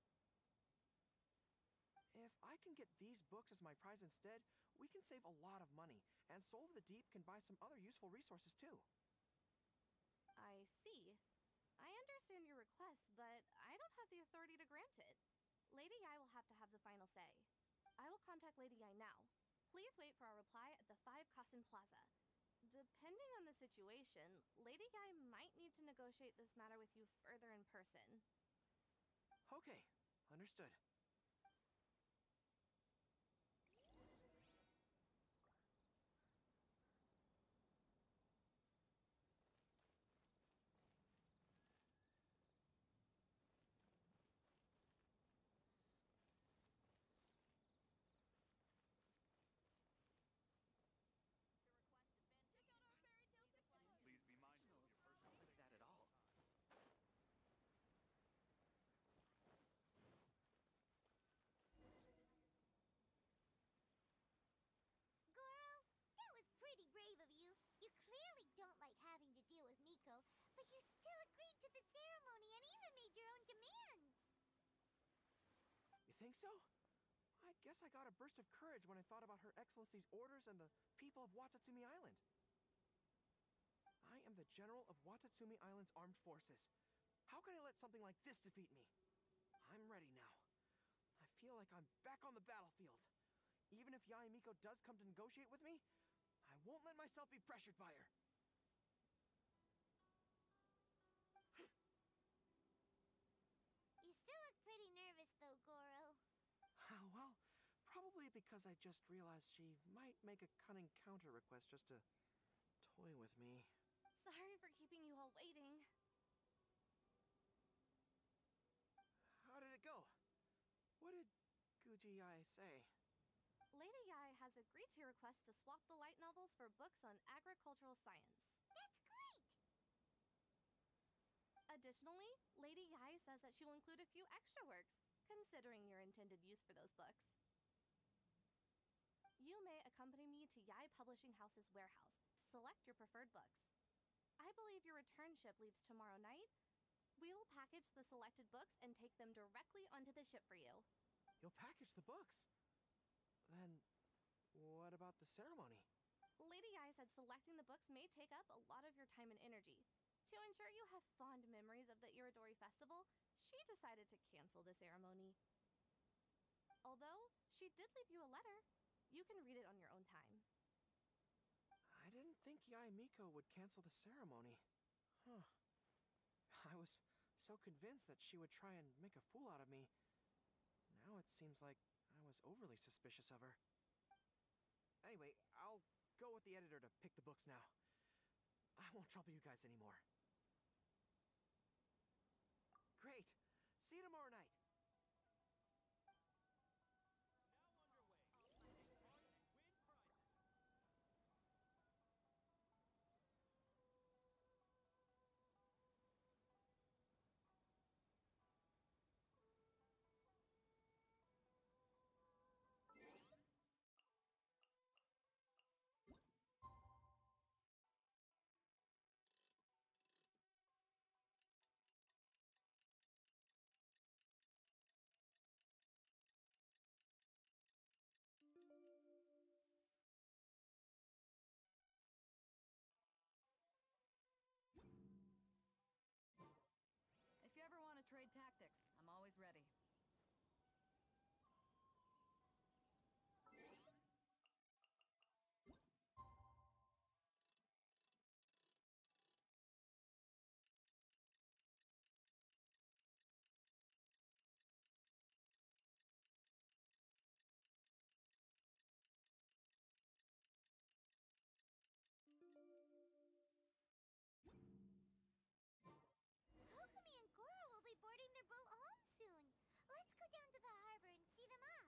If I can get these books as my prize instead, we can save a lot of money, and Soul of the Deep can buy some other useful resources too. I see. I understand your request, but I don't have the authority to grant it. Lady Yae will have to have the final say. I will contact Lady Yae now. Please wait for our reply at the five Kasen Plaza. Depending on the situation, Lady Yae might need to negotiate this matter with you further in person. Okay, understood. think so? I guess I got a burst of courage when I thought about Her Excellency's orders and the people of Watatsumi Island. I am the General of Watatsumi Island's armed forces. How can I let something like this defeat me? I'm ready now. I feel like I'm back on the battlefield. Even if Yae Miko does come to negotiate with me, I won't let myself be pressured by her. You still look pretty nervous though, Goro. Well, probably because I just realized she might make a cunning counter request just to toy with me. Sorry for keeping you all waiting. How did it go? What did Guji Yae say? Lady Yae has agreed to your request to swap the light novels for books on agricultural science. That's great! Additionally, Lady Yae says that she will include a few extra works, considering your intended use for those books. You may accompany me to Yae Publishing House's warehouse to select your preferred books. I believe your return ship leaves tomorrow night. We will package the selected books and take them directly onto the ship for you. You'll package the books? Then, what about the ceremony? Lady Yae said selecting the books may take up a lot of your time and energy. To ensure you have fond memories of the Irodori Festival, she decided to cancel the ceremony. Although, she did leave you a letter. You can read it on your own time. I didn't think Yae Miko would cancel the ceremony. Huh. I was so convinced that she would try and make a fool out of me. Now it seems like I was overly suspicious of her. Anyway, I'll go with the editor to pick the books now. I won't trouble you guys anymore. Great! See you tomorrow night! If you ever want to trade tactics, I'm always ready. Kokomi and Goro will be boarding their boat home soon. Let's go down to the harbor and see them off.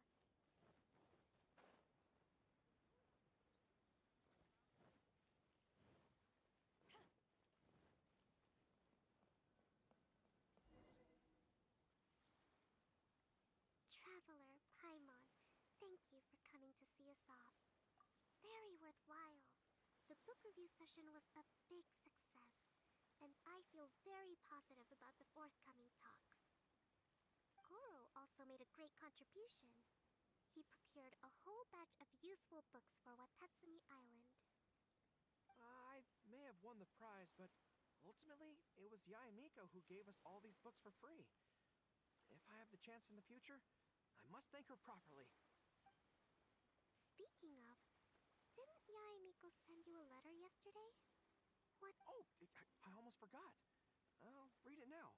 Traveler Paimon, thank you for coming to see us off. Very worthwhile. The book review session was a big success, and I feel very positive about the forthcoming talks. Goro also made a great contribution. He procured a whole batch of useful books for Watatsumi Island. I may have won the prize, but ultimately, it was Yae Miko who gave us all these books for free. If I have the chance in the future, I must thank her properly. Speaking of, didn't Yae Miko send you a letter yesterday? What? Oh, I, I almost forgot. I'll read it now.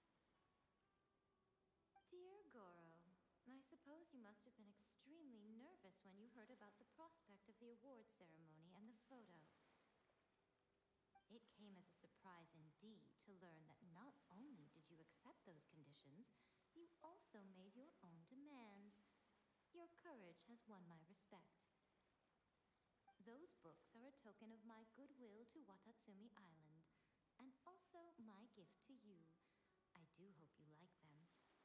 Dear Goro, I suppose you must have been extremely nervous when you heard about the prospect of the award ceremony and the photo. It came as a surprise indeed to learn that not only did you accept those conditions, you also made your own demands. Your courage has won my respect. Those books are a token of my goodwill to Watatsumi Island, and also my gift to you. I do hope you like them.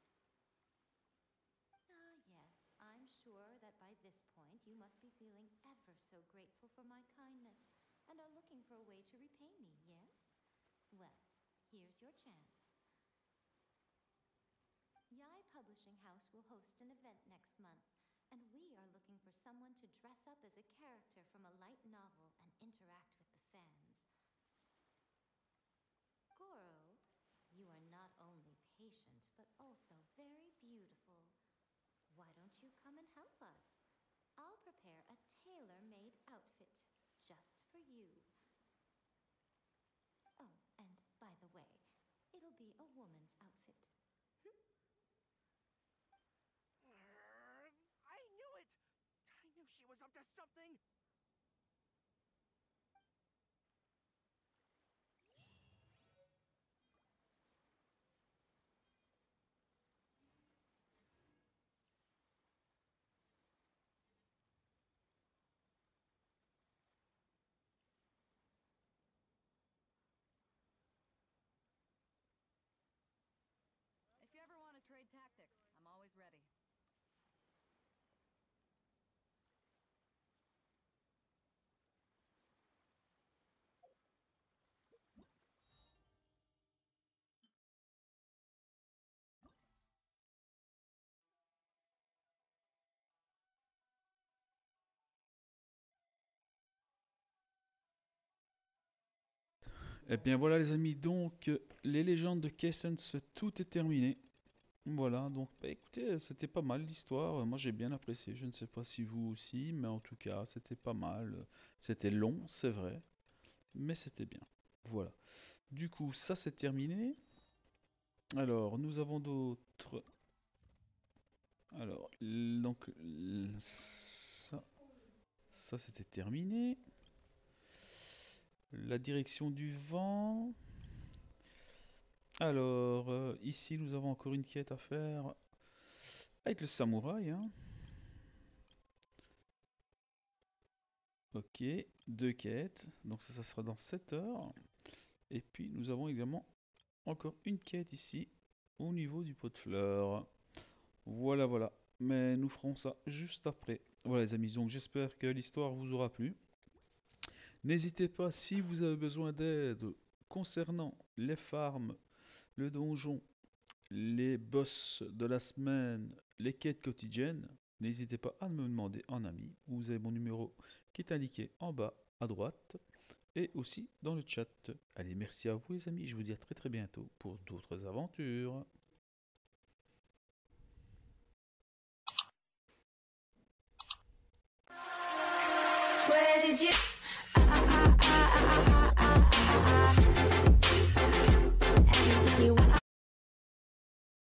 Ah, yes, I'm sure that by this point you must be feeling ever so grateful for my kindness, and are looking for a way to repay me, yes? Well, here's your chance. Yae publishing house will host an event next month, and we are looking for someone to dress up as a character from a light novel and interact with the fans. Goro, you are not only patient, but also very beautiful. Why don't you come and help us? I'll prepare a tailor-made outfit just for you. Oh, and by the way, it'll be a woman's outfit. I knew it! I knew she was up to something! If you ever want to trade tactics, I'm always ready. Eh bien voilà les amis, donc les légendes de Kessens, tout est terminé. Voilà, donc bah, écoutez, c'était pas mal l'histoire, moi j'ai bien apprécié, je ne sais pas si vous aussi, mais en tout cas c'était pas mal. C'était long, c'est vrai, mais c'était bien. Voilà. Du coup, ça c'est terminé. Alors, nous avons d'autres... Alors, donc, ça, ça c'était terminé. La direction du vent. Alors, euh, ici nous avons encore une quête à faire avec le samouraï. Hein. Ok, deux quêtes. Donc ça, ça sera dans sept heures. Et puis nous avons également encore une quête ici au niveau du pot de fleurs. Voilà, voilà. Mais nous ferons ça juste après. Voilà les amis, donc j'espère que l'histoire vous aura plu. N'hésitez pas, si vous avez besoin d'aide concernant les farms, le donjon, les boss de la semaine, les quêtes quotidiennes, n'hésitez pas à me demander en ami. Vous avez mon numéro qui est indiqué en bas à droite et aussi dans le chat. Allez, merci à vous les amis, je vous dis à très très bientôt pour d'autres aventures. Where did you...